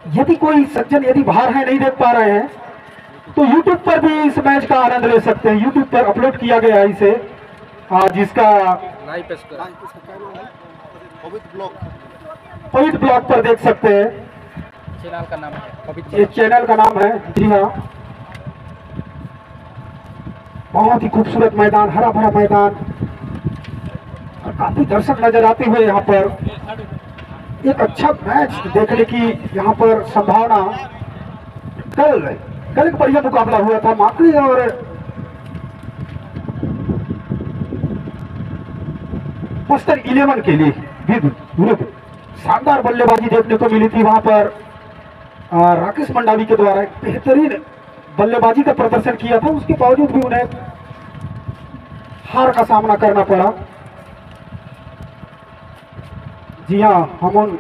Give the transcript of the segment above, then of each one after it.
यदि कोई सज्जन यदि बाहर है नहीं देख पा रहे हैं तो YouTube पर भी इस मैच का आनंद ले सकते हैं। YouTube पर अपलोड किया गया है इसे, जिसका पवित्र ब्लॉग पर देख सकते हैं। चैनल का नाम है, ये चैनल का नाम है। जी हाँ, बहुत ही खूबसूरत मैदान, हरा भरा मैदान और काफी दर्शक नजर आते हुए यहाँ पर एक अच्छा मैच देखने की यहाँ पर संभावना। कल एक बढ़िया मुकाबला हुआ था माकड़ी और बस्तर 11 के लिए भी शानदार बल्लेबाजी देखने को मिली थी। वहां पर राकेश मंडावी के द्वारा एक बेहतरीन बल्लेबाजी का प्रदर्शन किया था, उसके बावजूद भी उन्हें हार का सामना करना पड़ा। जी हाँ, हम उन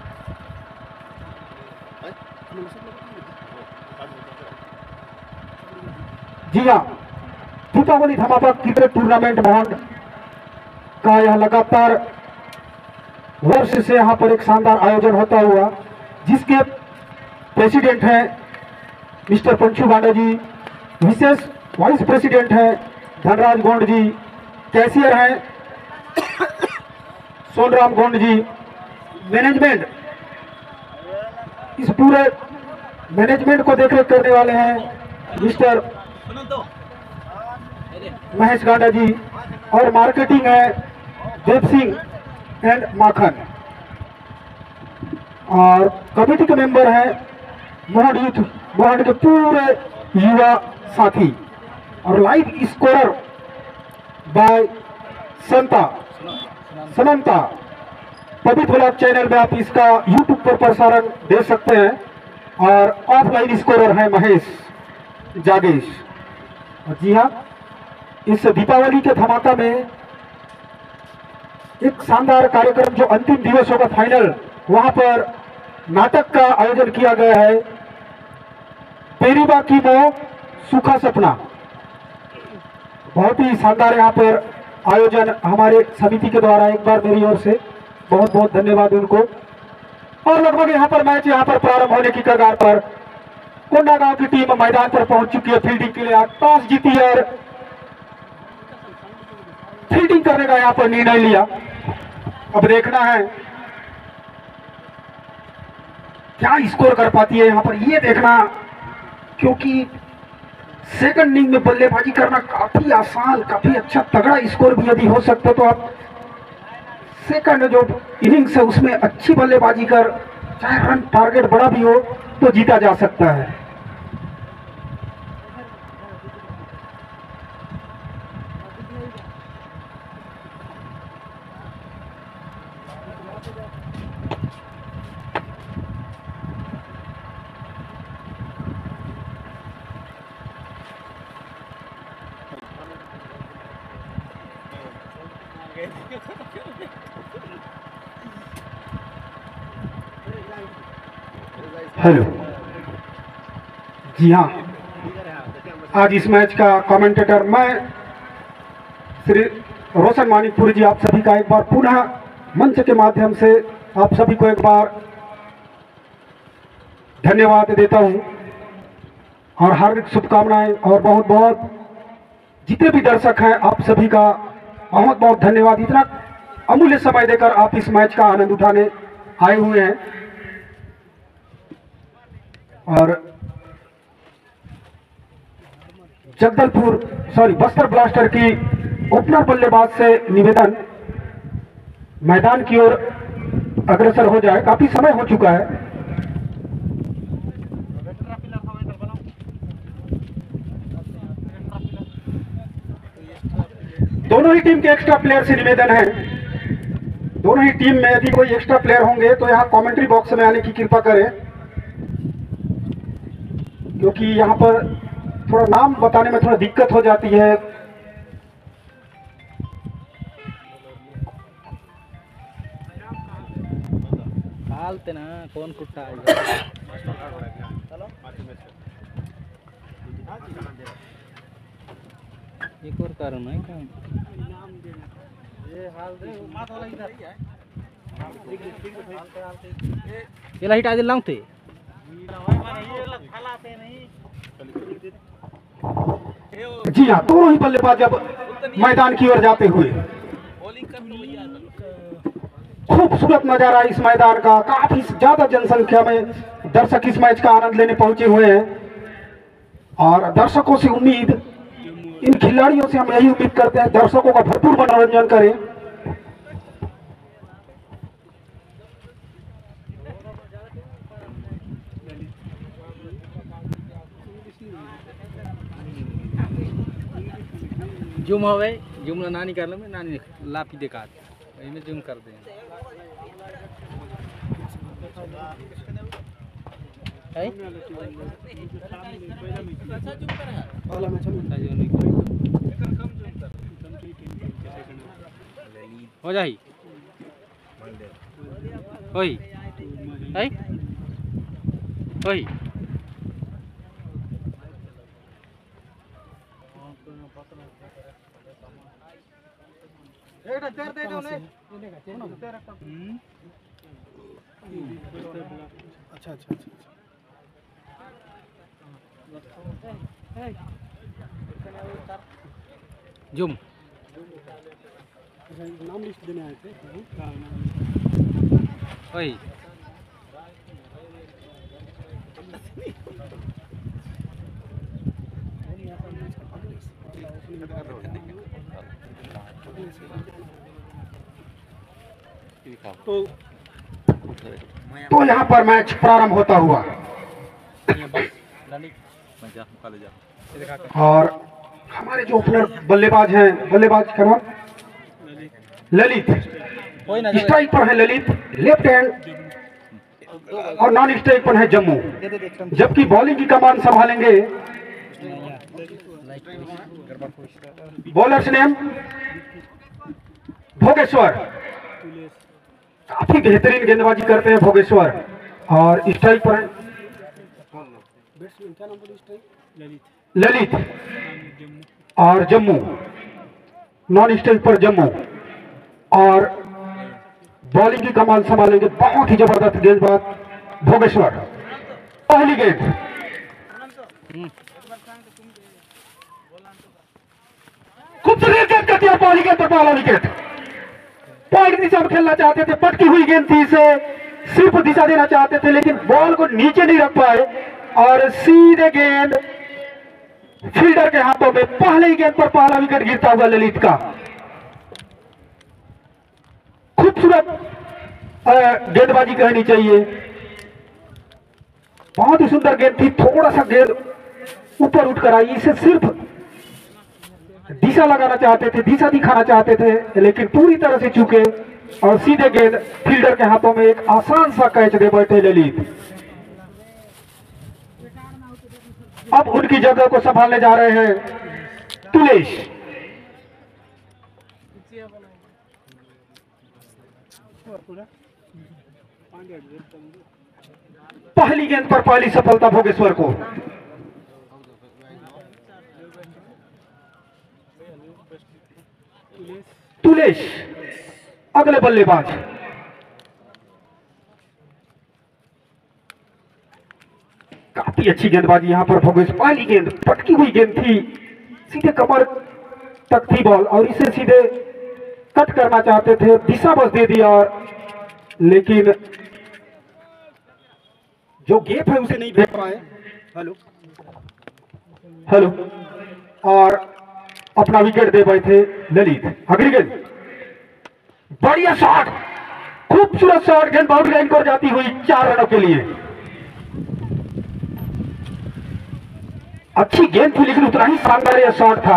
जी हाँ, दीपावली धमाका क्रिकेट टूर्नामेंट महंड का यह लगातार वर्ष से यहाँ पर एक शानदार आयोजन होता हुआ, जिसके प्रेसिडेंट हैं मिस्टर पंचू गांडा जी, विशेष वाइस प्रेसिडेंट हैं धनराज गोंड जी, कैशियर हैं सोनराम गोंड जी, मैनेजमेंट, इस पूरे मैनेजमेंट को देखरेख करने वाले हैं मिस्टर महेश गांडा जी, और मार्केटिंग है देव सिंह एंड माखन, और कमेटी के मेंबर हैं मोहन के पूरे युवा साथी, और लाइव स्कोरर बाय समंता। पवित्र ब्लॉग चैनल में आप इसका यूट्यूब पर प्रसारण देख सकते हैं, और ऑफलाइन स्कोरर है महेश जागेश। जी हाँ, इस दीपावली के धमाका में एक शानदार कार्यक्रम जो अंतिम दिवस होगा फाइनल, वहां पर नाटक का आयोजन किया गया है, तेरी बाकी मो सूखा सपना। बहुत ही शानदार यहाँ पर आयोजन हमारे समिति के द्वारा, एक बार मेरी ओर से बहुत बहुत धन्यवाद उनको। और लगभग यहाँ पर मैच प्रारंभ होने की कगार पर कोंडागांव की टीम मैदान पर पहुंच चुकी है। फील्डिंग के लिए टॉस जीती और फील्डिंग करने का यहाँ पर निर्णय लिया। अब देखना है क्या स्कोर कर पाती है यहाँ पर, ये देखना, क्योंकि सेकंड इनिंग में बल्लेबाजी करना काफी आसान, काफी अच्छा तगड़ा स्कोर भी यदि हो सकता तो आप सेकंड जो इनिंग्स है उसमें अच्छी बल्लेबाजी कर, चाहे रन टारगेट बड़ा भी हो तो जीता जा सकता है। हेलो, जी हाँ, आज इस मैच का कमेंटेटर मैं श्री रोशन मानिकपुरी जी, आप सभी का एक बार पुनः मंच के माध्यम से आप सभी को एक बार धन्यवाद देता हूं और हार्दिक शुभकामनाएं, और बहुत बहुत जितने भी दर्शक हैं आप सभी का बहुत बहुत धन्यवाद। इतना अमूल्य समय देकर आप इस मैच का आनंद उठाने आए हुए हैं। और बस्तर ब्लास्टर की ओपनर बल्लेबाज से निवेदन मैदान की ओर अग्रसर हो जाए, काफी समय हो चुका है। दोनों ही टीम के एक्स्ट्रा प्लेयर से निवेदन है, दोनों ही टीम में यदि कोई एक्स्ट्रा प्लेयर होंगे तो यहाँ कमेंट्री बॉक्स में आने की कृपा करें, क्योंकि यहाँ पर थोड़ा नाम बताने में थोड़ा दिक्कत हो जाती है। हालते ना कौन कुत्ता है एक और कारण है क्या ये हाल दे माथा वाला इधर ये लाइट आज लाऊं थे जी हाँ, दोनों ही बल्लेबाज अब मैदान की ओर जाते हुए। खूबसूरत नजारा इस मैदान का, काफी ज्यादा जनसंख्या में दर्शक इस मैच का आनंद लेने पहुंचे हुए हैं और दर्शकों से उम्मीद, इन खिलाड़ियों से हम यही उम्मीद करते हैं दर्शकों का भरपूर मनोरंजन करें। जूम हो गए, जूम नानी कर लो, मैं नानी लापी दिखा में जूम कर दें हो जाही ओही है ओही अच्छा अच्छा अच्छा जूम नाम लिस्ट देने आए थे। वही तो यहाँ पर मैच प्रारंभ होता हुआ और हमारे जो ओपनर बल्लेबाज हैं, बल्लेबाज का नाम ललित, स्ट्राइक पर है ललित, लेफ्ट हैंड और नॉन स्ट्राइक पर है जम्मू, जबकि बॉलिंग की कमान संभालेंगे बॉलर्स नेम भोगेश्वर। काफी बेहतरीन गेंदबाजी करते हैं भोगेश्वर और स्ट्राइक पर ललित और जम्मू, नॉन स्ट्राइक पर जम्मू और बॉलिंग की कमान संभालेंगे बहुत ही जबरदस्त गेंदबाज भोगेश्वर। पहली गेंद खूबसूरत गेंद कर दिया, पहली गेंद पर पहला विकेट। पॉइंट दिशा में खेलना चाहते थे, पटकी हुई गेंद थी, इसे सिर्फ दिशा देना चाहते थे लेकिन बॉल को नीचे नहीं रख पाए और सीधे गेंद फील्डर के हाथों में। पहले ही गेंद पर पहला विकेट गिरता हुआ ललित का। खूबसूरत गेंदबाजी कहनी चाहिए, बहुत ही सुंदर गेंद थी, थोड़ा सा गेंद ऊपर उठकर आई, इसे सिर्फ दिशा लगाना चाहते थे, दिशा दिखाना चाहते थे लेकिन पूरी तरह से चूके और सीधे गेंद फील्डर के हाथों में। एक आसान सा कैच दे बैठे ललित। अब उनकी जगह को संभालने जा रहे हैं तुलेश। पहली गेंद पर पहली सफलता भोगेश्वर को। तुलेश अगले बल्लेबाज। काफी अच्छी गेंदबाजी यहां पर भोगेश्वर। पहली गेंद पटकी हुई गेंद थी, सीधे कमर तक थी बॉल और इसे सीधे कट करना चाहते थे, दिशा बस दे दिया और लेकिन जो गेप है उसे नहीं देख पाए। हेलो हेलो और अपना विकेट दे बैठे ललित। अगली गेंद बढ़िया शॉट, खूबसूरत शॉट, गेंद बाउंड्री लाइन पर जाती हुई 4 रनों के लिए। अच्छी गेंद थी लेकिन उतना ही शानदार यह शॉट था।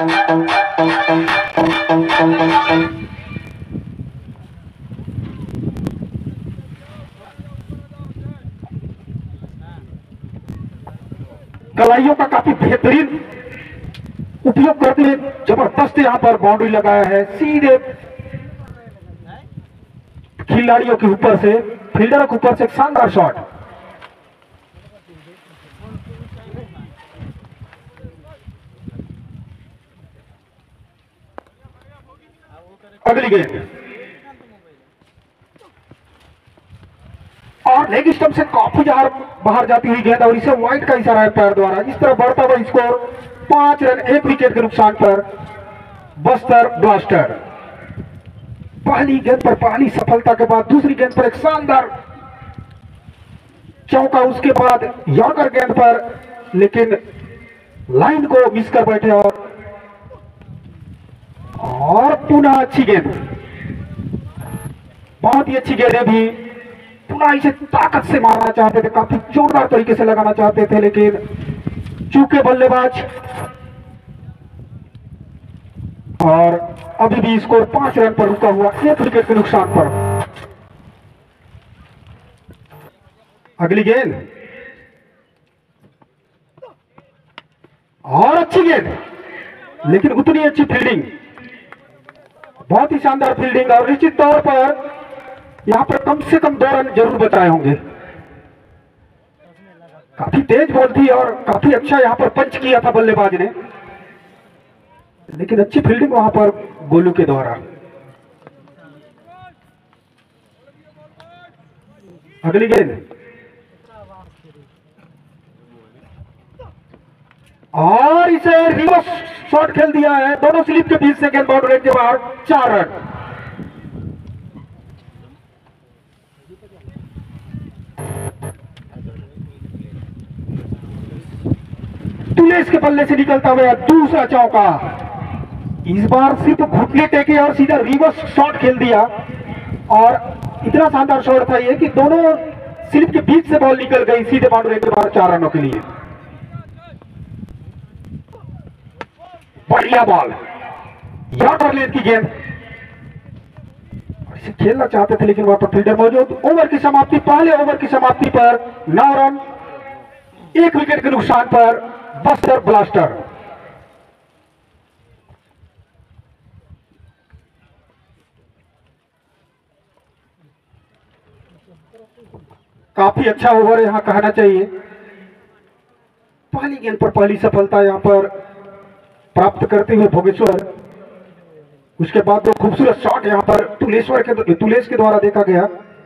कलाइयों का काफी बेहतरीन उपयोग करते हुए जबरदस्त यहां पर बाउंड्री लगाया है, सीधे खिलाड़ियों के ऊपर से, फील्डरों के ऊपर से एक शानदार शॉट। अगली गेंद और लेग स्टंप से काफी बाहर जाती हुई गेंद और इसे वाइड का इशारा है पैर द्वारा। इस तरह बढ़ता हुआ स्कोर 5 रन 1 विकेट के नुकसान पर बस्तर ब्लास्टर। पहली गेंद पर पहली सफलता के बाद दूसरी गेंद पर एक शानदार चौका, उसके बाद यॉर्कर गेंद पर, लेकिन लाइन को मिस कर बैठे और पुनः अच्छी गेंद, बहुत ही अच्छी गेंद है भी। पुनः इसे ताकत से मारना चाहते थे, काफी जोरदार तरीके से लगाना चाहते थे, लेकिन चूके बल्लेबाज। और अभी भी स्कोर 5 रन पर रुका हुआ 1 विकेट के नुकसान पर। अगली गेंद और अच्छी गेंद, लेकिन उतनी अच्छी फील्डिंग, बहुत ही शानदार फील्डिंग। और निश्चित तौर पर यहां पर कम से कम 2 रन जरूर बचाए होंगे। काफी तेज बॉल थी और काफी अच्छा यहां पर पंच किया था बल्लेबाज ने, लेकिन अच्छी फील्डिंग वहां पर गोलू के द्वारा। अगली गेंद और इसे रिवर्स शॉट खेल दिया है, दोनों स्लिप के बीच से गेंद बाउंड्री के बाहर, 4 रन। तुलेश के बल्ले से निकलता हुआ दूसरा चौका, इस बार सिर्फ घुटने टेके और सीधा रिवर्स शॉट खेल दिया। और इतना शानदार शॉट था ये कि दोनों स्लिप के बीच से बॉल निकल गई सीधे बाउंड्री के बाहर, 4 रनों के लिए। बढ़िया बॉल, यॉर्कर लेंथ की गेंद, इसे खेलना चाहते थे लेकिन वहां पर फील्डर मौजूद। ओवर की समाप्ति, पहले ओवर की समाप्ति पर 9 रन 1 विकेट के नुकसान पर बस्तर ब्लास्टर। काफी अच्छा ओवर यहां कहना चाहिए। पहली गेंद पर पहली सफलता यहां पर प्राप्त करते हुए भोगेश्वर। उसके बाद तो खूबसूरत शॉट यहां पर तुलेश के द्वारा देखा गया।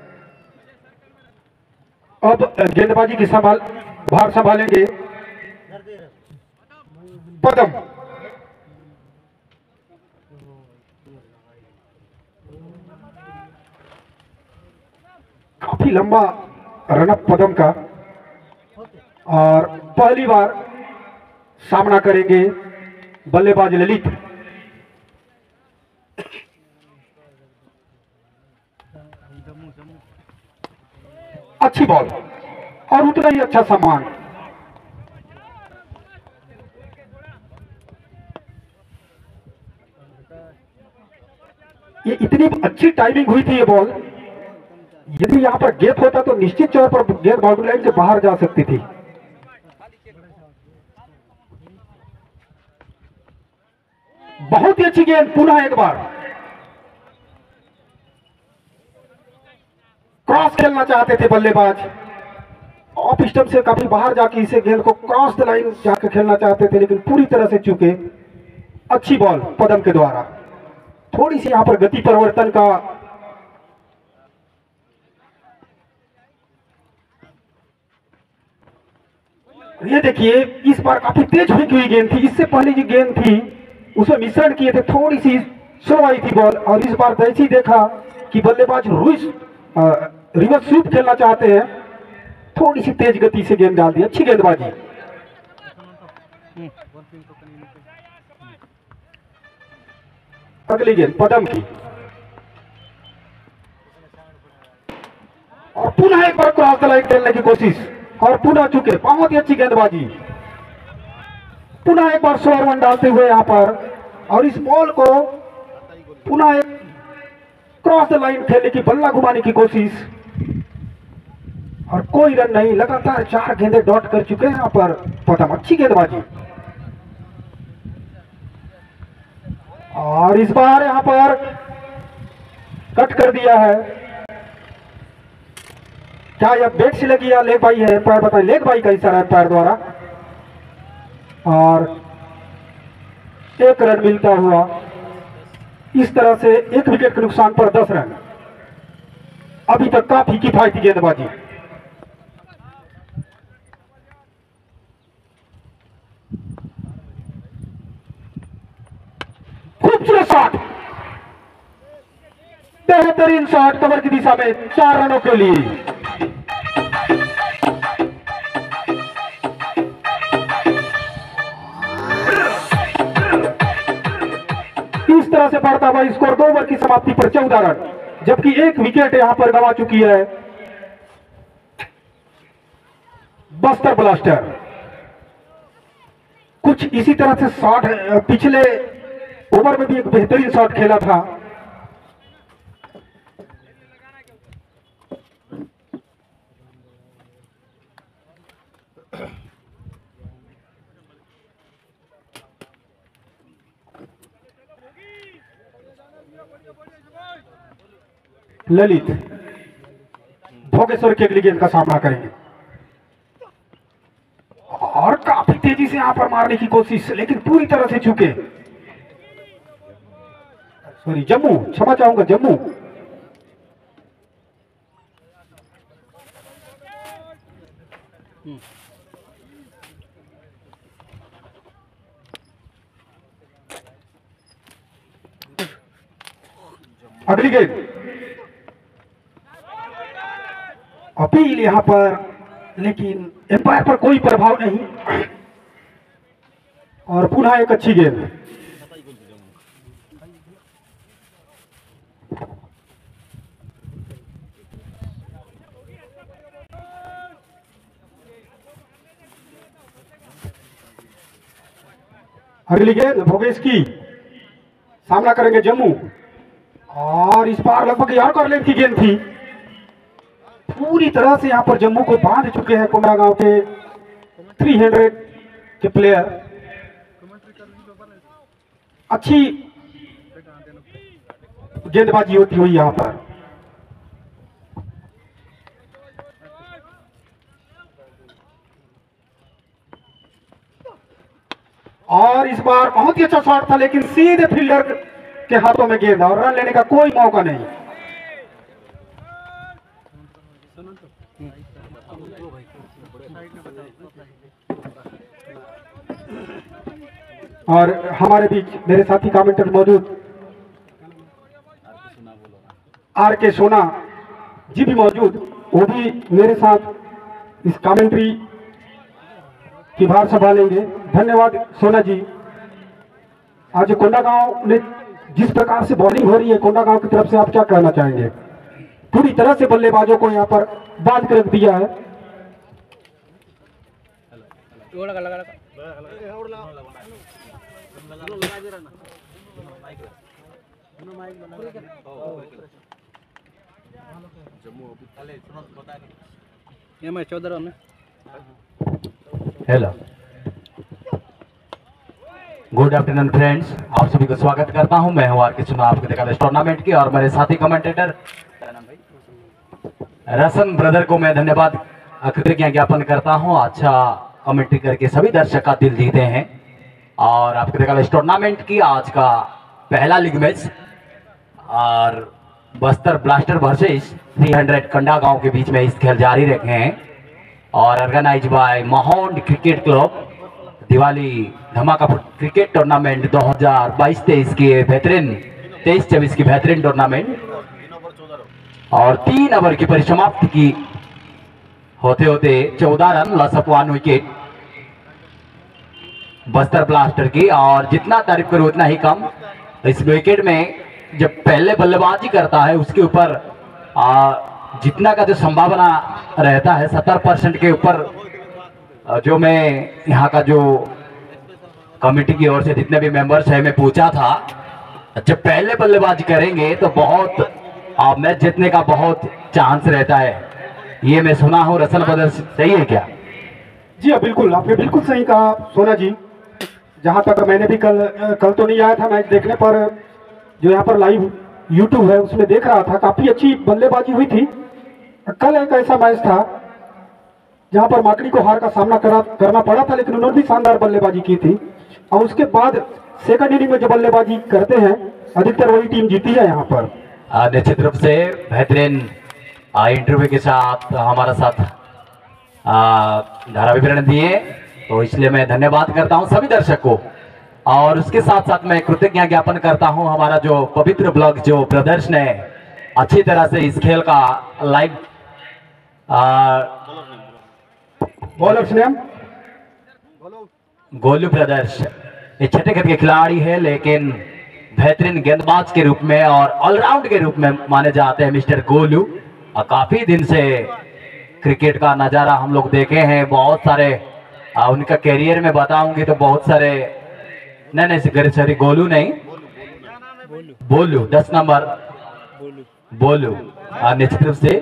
अब गेंदबाजी की भार संभालेंगे पदम। काफी लंबा रनअप पदम का, और पहली बार सामना करेंगे बल्लेबाज ललित। अच्छी बॉल और उतना ही अच्छा सम्मान। ये इतनी अच्छी टाइमिंग हुई थी ये बॉल, यदि यहां पर गैप होता तो निश्चित तौर पर गेंद बाउंड्री लाइन से बाहर जा सकती थी। बहुत ही अच्छी गेंद, पुनः एक बार क्रॉस खेलना चाहते थे बल्लेबाज, ऑफ स्टंप से काफी बाहर जाके इसे गेंद को क्रॉस द लाइन जाकर खेलना चाहते थे, लेकिन पूरी तरह से चूके। अच्छी बॉल पदम के द्वारा, थोड़ी सी यहां पर गति परिवर्तन का ये देखिए, इस बार काफी तेज हुई गेंद थी। इससे पहले जो गेंद थी उसमें मिश्रण किए थे, थोड़ी सी स्लो आई थी बॉल। और इस बार जैसे ही देखा कि बल्लेबाज रिवर्स स्वीप खेलना चाहते हैं, थोड़ी सी तेज गति से गेंद डाल दी। अच्छी गेंदबाजी। अगली गेंद पदम की, और पुनः एक बार क्रॉस द लाइन खेलने की कोशिश, और पुनः चुके। बहुत ही अच्छी गेंदबाजी, पुनः एक बार 100 रन डालते हुए यहां पर, और इस बॉल को पुनः एक क्रॉस द लाइन खेलने की, बल्ला घुमाने की कोशिश, और कोई रन नहीं। लगातार 4 गेंदें डॉट कर चुके हैं यहां पर पदम। अच्छी गेंदबाजी, और इस बार यहां पर कट कर दिया है। क्या यह बैट से लगी या लेग बाई है? पैर बताएं। लेग बाई का इशारा है पैर द्वारा, और 1 रन मिलता हुआ। इस तरह से 1 विकेट के नुकसान पर 10 रन। अभी तक काफी किफायती गेंदबाजी। खूबसूरत शॉट, बेहतरीन शॉट कवर की दिशा में 4 रनों के लिए। इस तरह से बढ़ता हुआ स्कोर 2 ओवर की समाप्ति पर 14 रन, जबकि 1 विकेट यहां पर गंवा चुकी है बस्तर ब्लास्टर। कुछ इसी तरह से शॉट पिछले ओवर में भी एक बेहतरीन शॉट खेला था। ललित भोगेश्वर की अगली गेंद का सामना करेंगे और काफी तेजी से यहां पर मारने की कोशिश, लेकिन पूरी तरह से चूके। सॉरी, जम्मू, क्षमा चाहूंगा, जम्मू। अगली गेंद, अपील यहां पर, लेकिन एम्पायर पर कोई प्रभाव नहीं और पुनः एक अच्छी गेंद। अगली गेंद भोगेश की, सामना करेंगे जम्मू और इस बार लगभग यॉर्कर लेंथ की गेंद थी। पूरी तरह से यहां पर जम्मू को बांध चुके हैं कोंडागांव के 300 के प्लेयर। अच्छी गेंदबाजी होती हुई यहां पर। और इस बार बहुत ही अच्छा शॉट था, लेकिन सीधे फील्डर के हाथों में गेंद और रन लेने का कोई मौका नहीं। और हमारे बीच मेरे साथी कमेंटर मौजूद आर के सोना जी भी मौजूद, वो भी मेरे साथ इस कमेंट्री की भार संभालेंगे। धन्यवाद सोना जी। आज कोंडागांव ने जिस प्रकार से बॉलिंग हो रही है कोंडागांव की तरफ से, आप क्या कहना चाहेंगे? पूरी तरह से बल्लेबाजों को यहां पर बांध कर रख दिया है। हेलो, गुड आफ्टरनून फ्रेंड्स, आप सभी को स्वागत करता हूं। मैं हूं आर के सोना, आपके देखा इस टूर्नामेंट की, और मेरे साथी कमेंटेटर रसन ब्रदर को मैं धन्यवाद कृतज्ञता ज्ञापन करता हूं। अच्छा कमेंट्री करके सभी दर्शक का दिल जीते हैं। और आपके देखा इस टूर्नामेंट की आज का पहला लीग मैच और बस्तर ब्लास्टर वर्सेस 300 कोंडागांव के बीच में इस खेल जारी रखे हैं और ऑर्गेनाइज बाय माहौंड क्रिकेट क्लब। दिवाली धमाका क्रिकेट टूर्नामेंट 2022-23 की बेहतरीन 23-24 की बेहतरीन टूर्नामेंट और 3 ओवर की परिसमाप्ति की होते होते 14 run loss of 1 wicket Bastar blaster की। और जितना तारीफ करूं उतना ही कम। इस विकेट में जब पहले बल्लेबाजी करता है उसके ऊपर जितना का जो संभावना रहता है 70% के ऊपर, जो मैं यहाँ का जो कमेटी की ओर से जितने भी मेंबर्स है मैं पूछा था, जब पहले बल्लेबाजी करेंगे तो बहुत मैच जीतने का बहुत चांस रहता है। ये मैं सुना हूँ, रसन ब्रदर सही है क्या? जी हाँ, बिल्कुल, आपने बिल्कुल सही कहा सोना जी। जहां तक मैंने भी कल तो नहीं आया था मैच देखने, पर जो यहाँ पर लाइव यूट्यूब है उसमें देख रहा था, काफी अच्छी बल्लेबाजी हुई थी। कल एक ऐसा मैच था जहां पर माकड़ी को हार का सामना करना पड़ा था, लेकिन उन्होंने भी शानदार बल्लेबाजी की थी। और उसके बाद सेकंड इनिंग में जो बल्लेबाजी करते हैं अधिकतर वही टीम जीती है यहाँ पर। निश्चित रूप से बेहतरीन इंटरव्यू के साथ हमारा साथ धारा विवरण दिए, तो इसलिए मैं धन्यवाद करता हूं सभी दर्शक को और उसके साथ साथ मैं कृतज्ञता ज्ञापन करता हूं हमारा जो पवित्र ब्लॉग जो ब्रदर्स ने अच्छी तरह से इस खेल का live bowlers name Golu brothers ये छठे खत के खिलाड़ी है, लेकिन बेहतरीन गेंदबाज के रूप में और ऑलराउंड के रूप में माने जाते हैं मिस्टर गोलू। और काफी दिन से क्रिकेट का नजारा हम लोग देखे हैं, बहुत सारे उनका कैरियर में बताऊंगी तो बहुत सारे नहीं सॉरी गोलू नहीं बोलू 10 नंबर बोलू निश्चित रूप से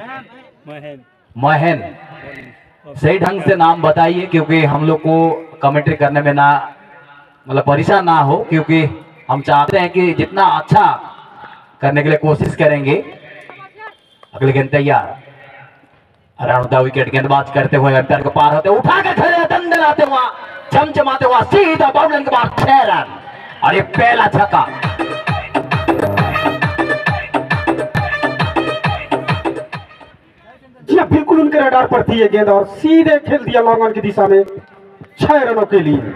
महन सही ढंग से नाम बताइए, क्योंकि हम लोग को कमेंट्री करने में ना मतलब परेशान ना हो, क्योंकि हम चाहते हैं कि जितना अच्छा करने के लिए कोशिश करेंगे। अगले गेंद तैयार, अराउंड द विकेट गेंदबाज करते हुए अंपायर को पार होते उठा के खड़े दंडलाते हुआ चमचमाते हुआ सीधा बाउंड्री के बाद 6 रन और ये पहला छक्का। जी हाँ, बिल्कुल उनके रडार पर थी ये गेंद और सीधे खेल दिया लॉन्ग ऑन की दिशा में 6 रनों के लिए।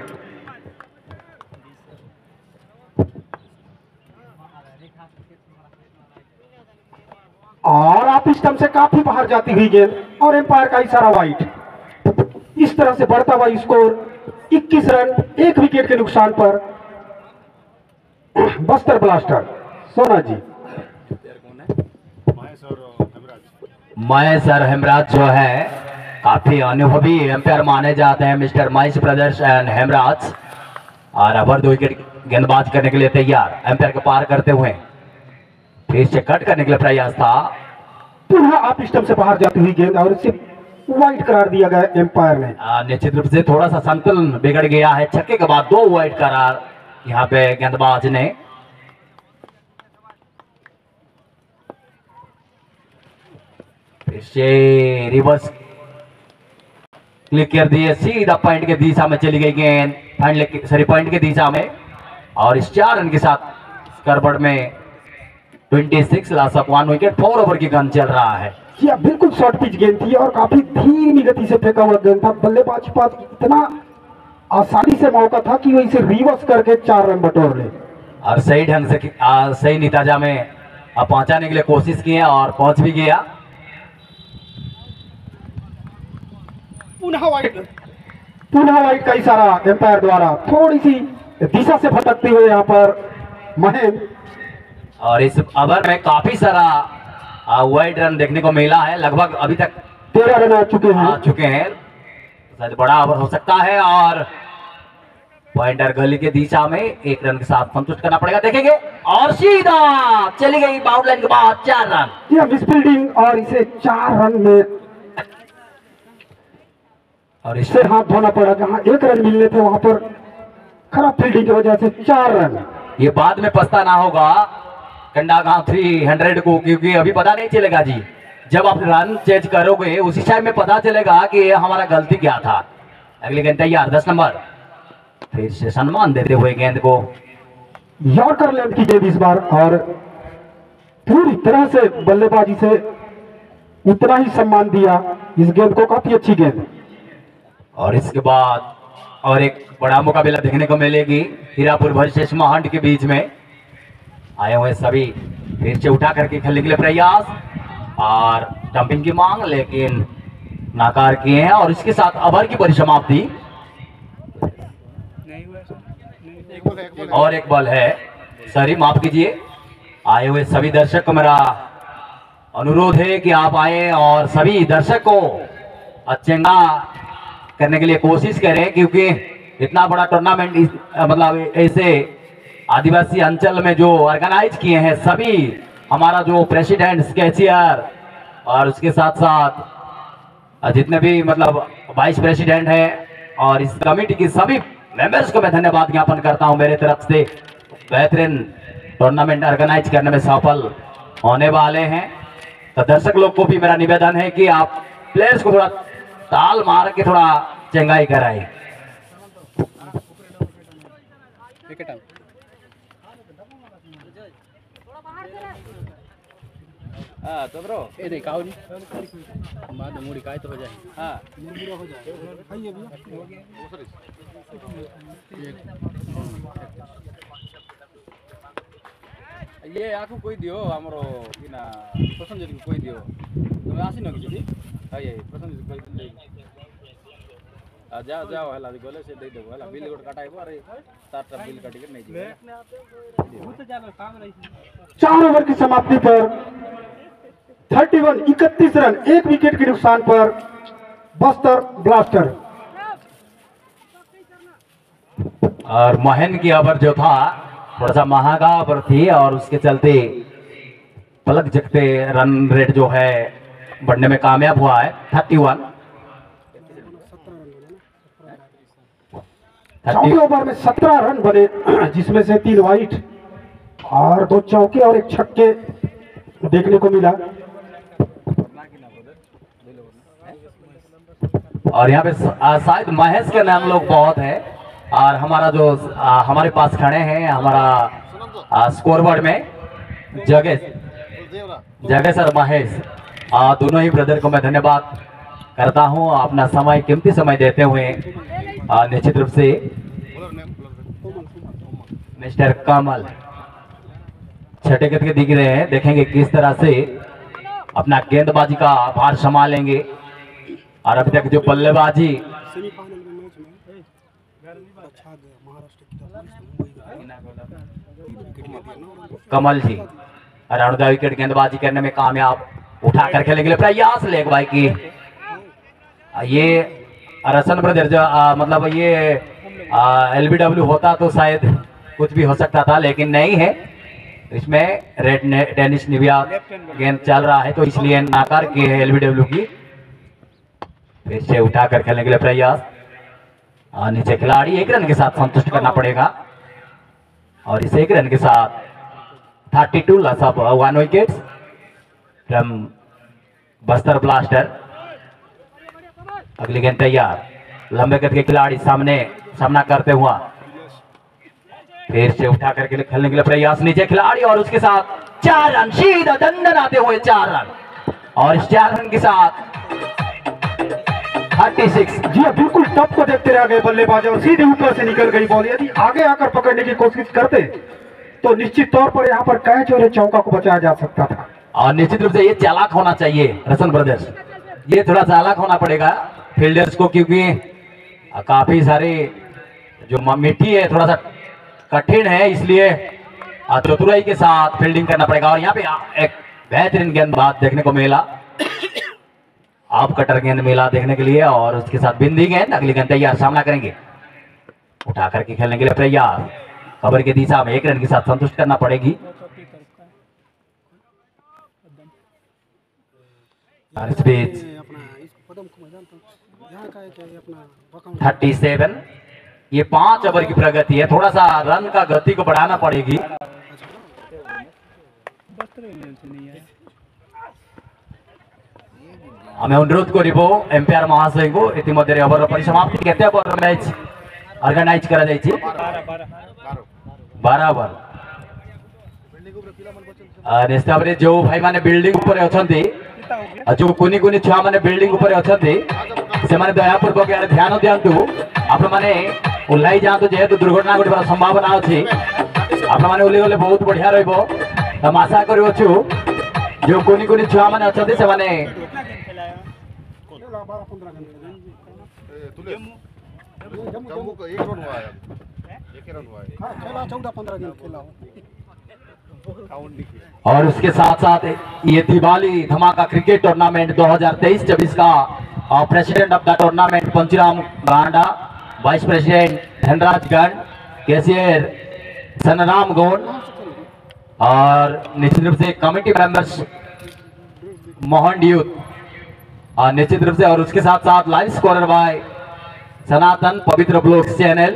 और आप स्टंप से काफी बाहर जाती हुई गेंद और एम्पायर का इशारा वाइट। इस तरह से बढ़ता हुआ स्कोर 21 रन 1 विकेट के नुकसान पर बस्तर ब्लास्टर सोना जी। महेश और हेमराज जो है काफी अनुभवी एम्पायर माने जाते हैं mister Mahesh brothers and Hemraj. और अबर 2 विकेट गेंदबाज करने के लिए तैयार, एम्पायर को पार करते हुए फिर से कट करने के लिए प्रयास था। पुनः आप स्टंप से बाहर जाती हुई गेंद और इसे वाइड करार दिया गया एम्पायर ने। निश्चित रूप से थोड़ा सा संतुलन बिगड़ गया है, छक्के के बाद 2 वाइड करार यहाँ पे गेंदबाज ने। फिर से रिवर्स क्लिक कर दिए, सीधा पॉइंट के दिशा में चली गई गेंद, फाइनल सॉरी पॉइंट के दिशा में। और इस 4 रन के साथ स्कोरबोर्ड में 26 लॉस ऑफ 1 विकेट 4 ओवर की गन चल रहा है। जी बिल्कुल शॉर्ट पिच गेंद थी और काफी धीमी गति से फेंका हुआ गेंद था। बल्लेबाज के पास इतना आसानी से मौका था कि वो इसे रिवर्स करके 4 रन बटोर ले और सही ढंग से सही निताजा में पहुंचाने के लिए कोशिश की है और पहुंच भी गया। पुनः वाइड का इशारा एम्पायर द्वारा, थोड़ी सी दिशा से भटकते हुए यहाँ पर महेंद्र। और इस ओवर में काफी सारा वाइड रन देखने को मिला है, लगभग अभी तक 13 रन आ चुके हैं। शायद बड़ा ओवर हो सकता है और पॉइंटर गली के दिशा में 1 रन के साथ संतुष्ट करना पड़ेगा, देखेंगे। और सीधा चली गई बाउंड लाइन के बाद 4 रन। यह मिसफील्डिंग और इसे 4 रन में और इससे हाथ धोना पड़ा। जहां 1 रन मिलने थे वहां पर खराब फील्डिंग की वजह से 4 रन। ये बाद में पछताना होगा कंडागांव 300 को, क्योंकि अभी पता नहीं चलेगा जी, जब आप रन चेंज करोगे उसी टाइम में पता चलेगा कि ये हमारा गलती क्या था। अगली गेंद तैयार 10 नंबर, फिर से सम्मान देते हुए गेंद को यॉर्कर लेंथ की गेंद इस बार और पूरी तरह से बल्लेबाजी से उतना ही सम्मान दिया इस गेंद को, काफी अच्छी गेंद। और इसके बाद और एक बड़ा मुकाबला देखने को मिलेगी हीरापुर वर्सेस महंड के बीच में। आए हुए सभी फिर से उठा करके खेलने के लिए प्रयास और डंपिंग की मांग, लेकिन नाकार किए हैं। और इसके साथ ओवर की परिसमाप्ति और एक बॉल है, सॉरी माफ कीजिए। आए हुए सभी दर्शक को मेरा अनुरोध है कि आप आए और सभी दर्शक को चंगा करने के लिए कोशिश करें, क्योंकि इतना बड़ा टूर्नामेंट मतलब ऐसे आदिवासी अंचल में जो ऑर्गेनाइज किए हैं सभी हमारा जो प्रेसिडेंट कैशियर और उसके साथ साथ जितने भी मतलब वाइस प्रेसिडेंट हैं और इस कमेटी की सभी मेंबर्स को मैं धन्यवाद ज्ञापन करता हूं। मेरे तरफ से बेहतरीन टूर्नामेंट ऑर्गेनाइज करने में सफल होने वाले हैं। तो दर्शक लोग को भी मेरा निवेदन है कि आप प्लेयर्स को थोड़ा ताल मार के थोड़ा चंगाई कराए। हाँ तो ब्रो ये दिखाओ जी बाद में मुड़ी काय तो हो जाए हाँ ये आखु कोई दियो हमरो किना पसंद जरी कोई दियो तुम आसी न किछि हाय ये पसंद कोई दे जाओ जाओ हला गले से दे देबो हला बिल गोट काटाइबो अरे सात बिल काटी के नहीं जी वो तो जानो काम रही 4 ओवर की समाप्ति पर 31 रन, 1 विकेट के नुकसान पर बस्तर ब्लास्टर। और मोहन की ओवर जो था थोड़ा सा महंगा ओवर थी और उसके चलते पलक झपकते रन रेट जो है बढ़ने में कामयाब हुआ है। 31 चौथे ओवर में 17 रन बने, जिसमें से 3 वाइट और 2 चौके और 1 छक्के देखने को मिला। और यहाँ पे शायद महेश के नाम लोग बहुत है और हमारा जो हमारे पास खड़े हैं हमारा स्कोरबोर्ड में जगह सर महेश, दोनों ही ब्रदर को मैं धन्यवाद करता हूँ अपना समय कीमती समय देते हुए। निश्चित रूप से मिस्टर कमल छठे गति के दिख रहे हैं, देखेंगे किस तरह से अपना गेंदबाजी का भार संभालेंगे। और अभी तक जो बल्लेबाजी Kamal ji around the wicket गेंदबाजी करने में कामयाब, उठा कर खेलने के लिए प्रयास लेग भाई की। ये रसन ब्रदर जो मतलब ये LBW होता तो शायद कुछ भी हो सकता था, लेकिन नहीं है। इसमें रेड टेनिस निविया गेंद चल रहा है तो इसलिए नाकार की है LBW की। फिर से उठा कर खेलने के लिए प्रयास, नीचे खिलाड़ी 1 रन के साथ संतुष्ट करना पड़ेगा और इस 1 रन के साथ 32 loss of 1 wicket from Bastar blaster. अगली गेंद तैयार, लंबे कद के खिलाड़ी सामना करते हुआ फिर से उठा करके खेलने के लिए प्रयास, नीचे खिलाड़ी और उसके साथ 4 रन, सीधा दंडन आते हुए 4 रन और इस 4 रन के साथ 36। जी बिल्कुल टप को देखते रह गए बल्लेबाज और सीधे ऊपर से निकल गई बॉल। यदि आगे आकर पकड़ने की कोशिश करते तो निश्चित तौर पर यहाँ पर कैच और चौका को बचाया जा सकता था। और निश्चित रूप से ये चालाक होना चाहिए रसन ब्रदर्स, ये थोड़ा चालाक होना पड़ेगा फील्डर्स को, क्योंकि काफी सारे जो मिट्टी है थोड़ा सा कठिन है, इसलिए चतुराई के साथ फील्डिंग करना पड़ेगा। और यहाँ पे एक बेहतरीन गेंदबाज देखने को मिला, आप कटर गेंद मिला देखने के लिए और उसके साथ बिंदी गेंद। अगली गेंद तैयार, सामना करेंगे, उठा करके खेलने के लिए प्रयास, कवर की दिशा में 1 रन के साथ संतुष्ट करना पड़ेगी। इस बीच 37, ये 5 ओवर की प्रगति है, थोड़ा सा रन का गति को बढ़ाना पड़ेगी। हमें अनुरोध करिबो एम्पायर महाशय को इतिमध्ये ओवर परिसमाप्ति केते ओवर मैच ऑर्गेनाइज करा जाय छी 12 ओवर। नेक्स्ट ओवर जो भाई माने बिल्डिंग ऊपर अछंती, जो कुनी कुनी छुआ माने बिल्डिंग ऊपर अछंती से माने दयापूर्वक यार ध्यान दियंतु, आपण माने उल्लाई जांतु, जेहेतु दुर्घटना घटिबार संभावना अछि, आपण माने उल्ली गले बहुत बढ़िया रहइबो। हम आशा करियो छु जो कुनी कुनी छुआ माने अछंती से माने जम्मू को 1 रन हुआ है, 1 रन हुआ है, खेला 14-15 गेंद खेला। और उसके साथ साथ ये दिवाली धमाका क्रिकेट टूर्नामेंट 2023-24 का president of the tournament Pancharam Ganda, vice president Dhanraj Gand, cashier Sanram Gaur और निश्चित रूप से कमेटी मेंबर्स मोहन ड्यूत निश्चित रूप से, और उसके साथ साथ live scorer by Sanatan Pavitra blogs channel,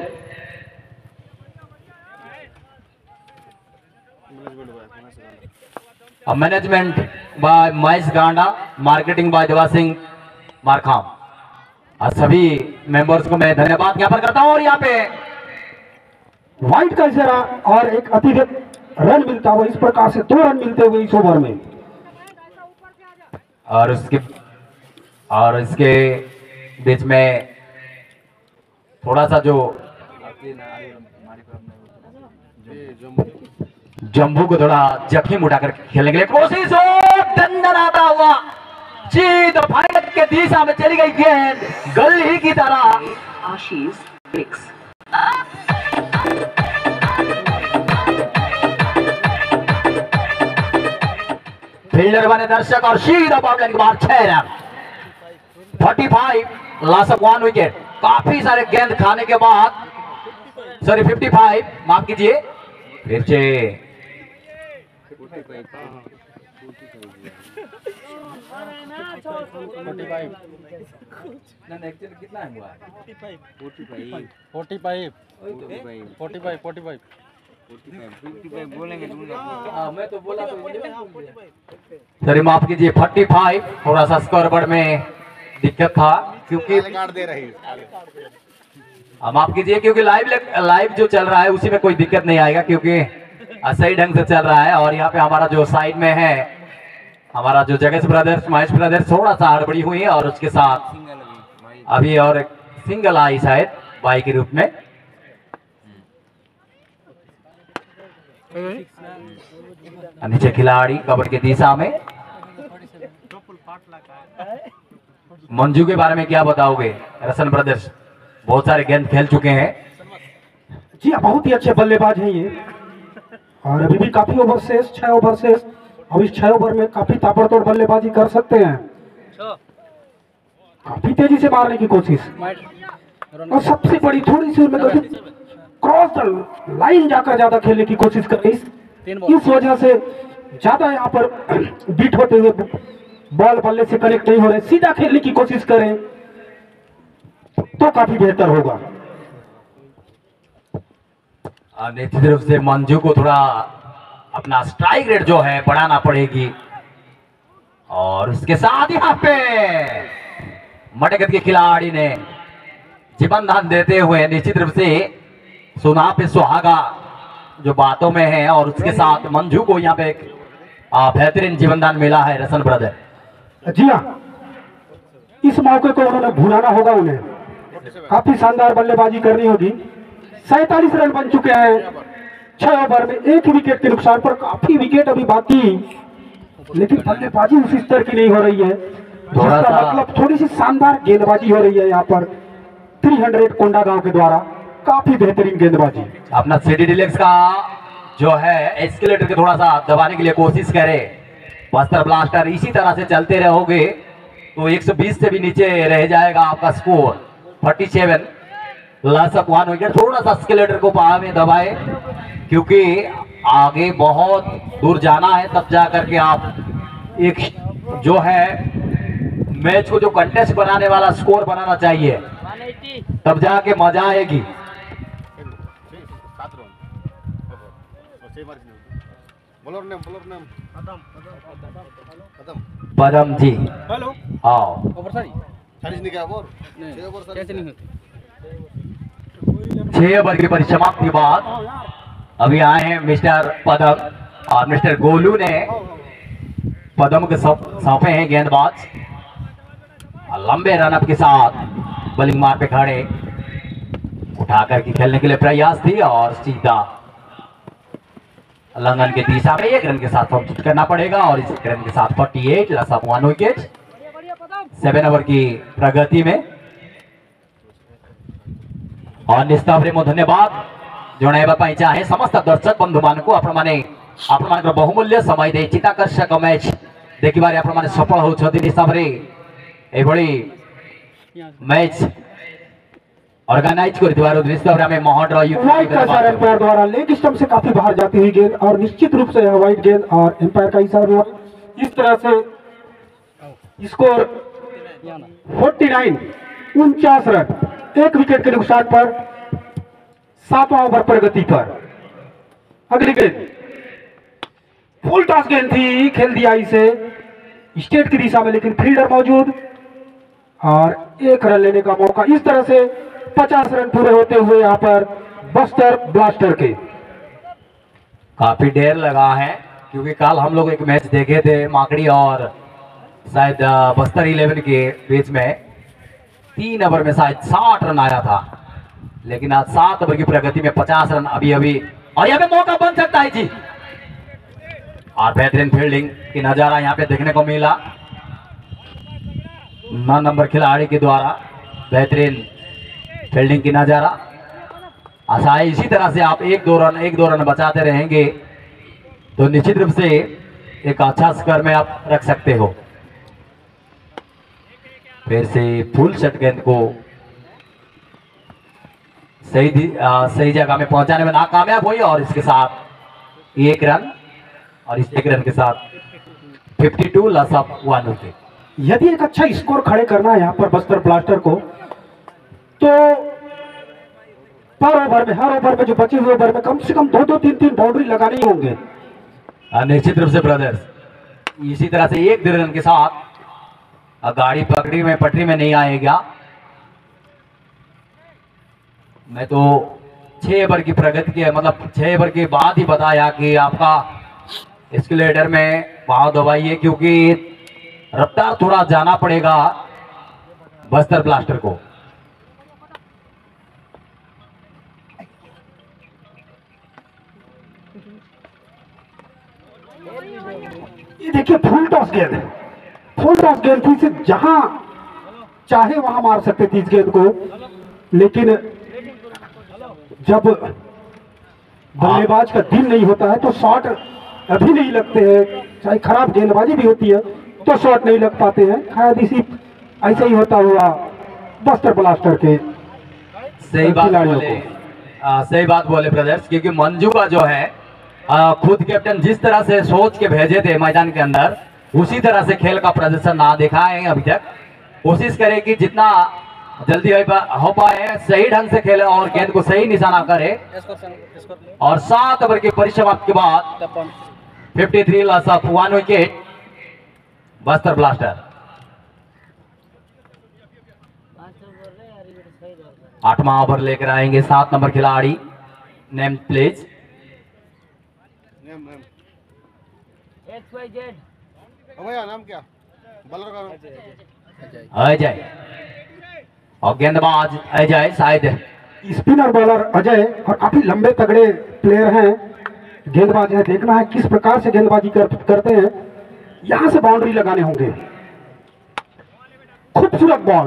management by Mahesh Ganda, marketing by Deva Singh मारखाम, और सभी मेंबर्स को मैं धन्यवाद ज्ञापन करता हूं। और यहाँ पे वाइट का इशारा और एक अतिरिक्त रन मिलता हुआ, इस प्रकार से 2 रन मिलते हुए इस ओवर में और इसके बीच में थोड़ा सा जो जम्बू को थोड़ा जख्म उठाकर खेलने के लिए कोशिश हो, दंडन आता हुआ जीत फाइनल के दिशा में चली गई गेंद गली की तरह। आशीष ब्रिक्स फील्डर बने दर्शक और सीधा बाउंड्री के बाद 6 रन 45 लॉस ऑफ 1 विकेट। काफी सारे गेंद खाने के बाद 55 माफ कीजिए फिर से 45 कितना हुआ? 45 बोलेंगे मैं तो बोला सॉरी माफ कीजिए 45। थोड़ा सा स्कोर बोर्ड में दिक्कत था क्योंकि दे रही माफ कीजिए क्योंकि लाइव जो चल रहा है उसी में कोई दिक्कत नहीं आएगा क्योंकि सही ढंग से चल रहा है। और यहाँ पे हमारा जो साइड में है हमारा जो जगेश ब्रदर्स महेश ब्रदर्स थोड़ा सा हड़बड़ी हुई है और उसके साथ अभी और एक सिंगल आई शायद बाई के रूप में। नीचे खिलाड़ी कबड्डी की दिशा में मंजू के बारे में क्या बताओगे? रसन ब्रदर्स बहुत सारे गेंद खेल चुके हैं। जी हाँ, बहुत ही अच्छे बल्लेबाज हैं ये और अभी भी काफी ओवर शेष 6 ओवर शेष। अब इस 6 ओवर में काफी ताबड़तोड़ बल्लेबाजी कर सकते हैं, काफी तेजी से मारने की कोशिश। और सबसे बड़ी थोड़ी सी उनमें क्रॉस लाइन जाकर ज्यादा खेलने की कोशिश करें, इस वजह से ज्यादा यहाँ पर बीट होते हुए बॉल बल्ले से कनेक्ट नहीं हो रहे। सीधा खेलने की कोशिश करें तो काफी बेहतर होगा। निश्चित रूप से मंजू को थोड़ा अपना स्ट्राइक रेट जो है बढ़ाना पड़ेगी। और उसके साथ यहाँ पे मटकत के खिलाड़ी ने जीवन दान देते हुए निश्चित रूप से सुना पे सुहागा जो बातों में है और उसके साथ मंजू को यहाँ पे एक बेहतरीन जीवन दान मिला है रसन ब्रदर। जी हाँ, इस मौके को उन्होंने भुलाना होगा, उन्हें काफी शानदार बल्लेबाजी करनी होगी। 47 रन बन चुके हैं 6 ओवर में, 1 विकेट के नुकसान पर। काफी विकेट अभी बाकी, लेकिन बल्लेबाजी उसी स्तर की नहीं हो रही है, थोड़ा सा मतलब थोड़ी सी शानदार गेंदबाजी हो रही है यहाँ पर 300 कोंडा गांव के द्वारा। काफी बेहतरीन गेंदबाजी। अपना सिटी डिलेक्स का जो है एस्केलेटर के थोड़ा सा दबाने के लिए कोशिश करे। बस्तर ब्लास्टर इसी तरह से चलते रहोगे तो 120 से भी नीचे रह जाएगा आपका स्कोर। 47 loss of 1 wicket. थोड़ा सा एस्केलेटर को पाव में दबाए क्योंकि आगे बहुत दूर जाना है, तब जा करके आप एक जो है मैच को जो कंटेस्ट बनाने वाला स्कोर बनाना चाहिए, तब जाके मजा आएगी। पदम जी हेलो आओ। ओवर सारी 6 ओवर की परिसमाप्ति के बाद अभी आए हैं मिस्टर पदम और मिस्टर गोलू ने पदम के सौंपे हैं गेंदबाज। लंबे रनअप के साथ बॉलिंग मार पे खड़े उठाकर के खेलने के लिए प्रयास थी और सीधा लंघन के दिशा में 1 रन के साथ कंप्लीट करना पड़ेगा। और इस रन के साथ 48 लॉस ऑफ 1 विकेट 7 ओवर की प्रगति में। और निस्तावरे मो धन्यवाद जणाइबा पाई चाहे समस्त दर्शक बंधु मानक आपण बहुमूल्य समय दे चित्ताकर्षक मैच देखिबारे आपण माने सफल होछथि। निस्तावरे एभଳି मैच ऑर्गेनाइज कर दिवार निस्तावरे हमें महड वाइड का इशारा एम्पायर द्वारा लेग स्टंप से काफी बाहर जाती हुई गेंद और निश्चित रूप से यह वाइड गेंद और एम्पायर का इशारा हुआ। इस तरह से स्कोर 49 49 रन 1 विकेट के नुकसान पर 7वां ओवर प्रगति पर। अगली गेंद फुल टॉस गेंद थी, खेल दिया इसे स्टेट की दिशा में, लेकिन फील्डर मौजूद और 1 रन लेने का मौका। इस तरह से 50 रन पूरे होते हुए यहाँ पर बस्तर ब्लास्टर के काफी देर लगा है क्योंकि कल हम लोग एक मैच देखे थे माकड़ी और शायद बस्तर 11 के बीच में 3 ओवर में शायद 60 रन आया था, लेकिन आज 7 ओवर की प्रगति में 50 रन अभी अभी, और यहाँ पे मौका बन सकता है जी। और बेहतरीन फील्डिंग की नजारा यहाँ पे देखने को मिला 9 नंबर खिलाड़ी के द्वारा, बेहतरीन फील्डिंग की नजारा। आशा है इसी तरह से आप एक दो रन बचाते रहेंगे तो निश्चित रूप से एक अच्छा स्कोर में आप रख सकते हो। फिर से फुल शॉट गेंद को सही जगह में पहुंचाने में नाकामयाब हुई, और इसके साथ 1 रन, और इस 1 रन के साथ 52 लॉस ऑफ 1 विकेट। यदि एक अच्छा स्कोर खड़े करना है यहाँ पर बस्तर ब्लास्टर को, तो हर ओवर में जो बचे हुए ओवर में कम से कम 2-2, 3-3 बाउंड्री लगाने ही होंगे। निश्चित रूप से ब्रदर्स, इसी तरह से 1 रन के साथ गाड़ी पटरी में नहीं आएगा। मैं तो 6 ओवर की प्रगति के मतलब 6 ओवर के बाद ही बताया कि आपका एस्केलेटर में भाव दबाइए, क्योंकि रफ्तार थोड़ा जाना पड़ेगा बस्तर ब्लास्टर को। ये देखिए फुल टॉस गेंद थी, से जहां चाहे वहां मार सकते थे इस गेंद को, लेकिन जब बल्लेबाज का दिन नहीं होता है तो शॉट अभी नहीं लगते हैं, चाहे खराब गेंदबाजी भी होती है तो शॉट नहीं लग पाते हैं। शायद इसी ऐसे ही होता हुआ बस्तर ब्लास्टर के सही बात बोले ब्रदर्स, क्योंकि मंजू का जो है खुद कैप्टन जिस तरह से सोच के भेजे थे मैदान के अंदर, उसी तरह से खेल का प्रदर्शन ना देखा है अभी तक। कोशिश करें कि जितना जल्दी हो पाए सही ढंग से खेले और गेंद को सही निशाना करे। और 7 ओवर के परिसमाप्ति के बाद 53 loss of 1 wicket Bastar blaster. 8वां ओवर लेकर आएंगे 7 नंबर खिलाड़ी, नेम प्लीज। भैया नाम क्या? बॉलर का नाम अजय, और गेंदबाज अजय, शायद स्पिनर बॉलर अजय, और काफी लंबे तगड़े प्लेयर हैं, गेंदबाज है। देखना है किस प्रकार से गेंदबाजी करते हैं। यहां से बाउंड्री लगाने होंगे। खूबसूरत बॉल,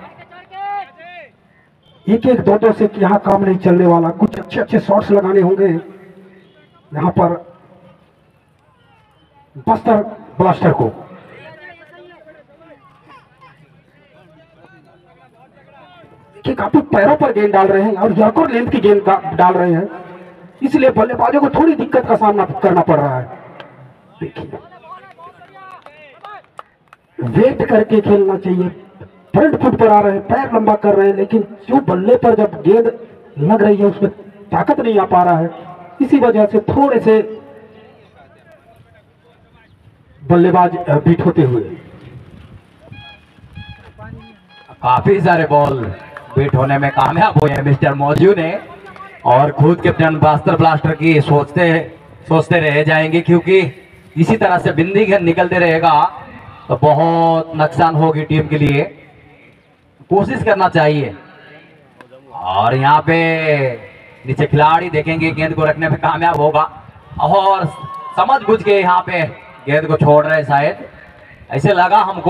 1-1, 2-2 से यहाँ काम नहीं चलने वाला, कुछ अच्छे शॉट्स लगाने होंगे यहाँ पर बस्तर ब्लास्टर को। कि काफी पैरों पर गेंद डाल रहे हैं और यॉर्कर लेंथ की गेंद डाल रहे हैं, इसलिए बल्लेबाजों को थोड़ी दिक्कत का सामना करना पड़ रहा है। देखिए वेट करके खेलना चाहिए। फ्रंट फुट पर आ रहे हैं, पैर लंबा कर रहे हैं, लेकिन जो बल्ले पर जब गेंद लग रही है उसमें ताकत नहीं आ पा रहा है, इसी वजह से थोड़े से बल्लेबाज बीट होते हुए। काफी सारे बॉल बीट होने में कामयाब हुए हैं मिस्टर मौजू ने, और खुद कैप्टन बस्तर ब्लास्टर की सोचते रह जाएंगे, क्योंकि इसी तरह से बिंदी गेंद निकलते रहेगा तो बहुत नुकसान होगी टीम के लिए। कोशिश करना चाहिए। और यहाँ पे नीचे खिलाड़ी देखेंगे गेंद को रखने में कामयाब होगा, और समझ बुझ के यहाँ पे गेंद को छोड़ रहे, शायद ऐसे लगा हमको।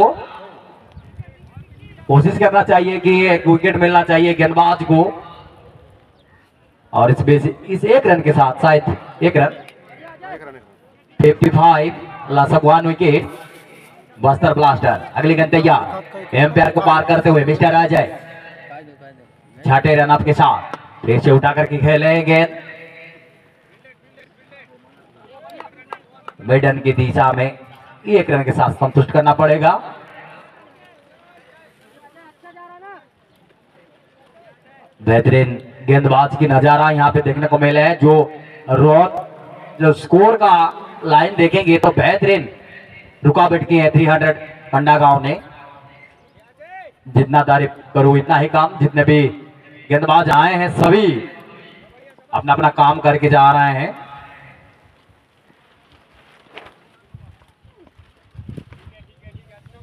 कोशिश करना चाहिए कि एक विकेट मिलना चाहिए गेंदबाज को, और इस 1 रन के साथ शायद 1 run 55 loss of 1 wicket Bastar blaster. अगली गेंद तैयार, एम्पायर को पार करते हुए मिस्टर अजय, 6ठे रन अप के साथ फिर से उठा करके खेले गेंद मिडन की दिशा में। 1 रन के साथ संतुष्ट करना पड़ेगा। बेहतरीन गेंदबाज की नजारा यहाँ पे देखने को मिला है। जो स्कोर का लाइन देखेंगे तो बेहतरीन रुकावट की है 300 कंडा गांव ने। जितना तारीफ करूं इतना ही काम। जितने भी गेंदबाज आए हैं सभी अपना अपना काम करके जा रहे हैं।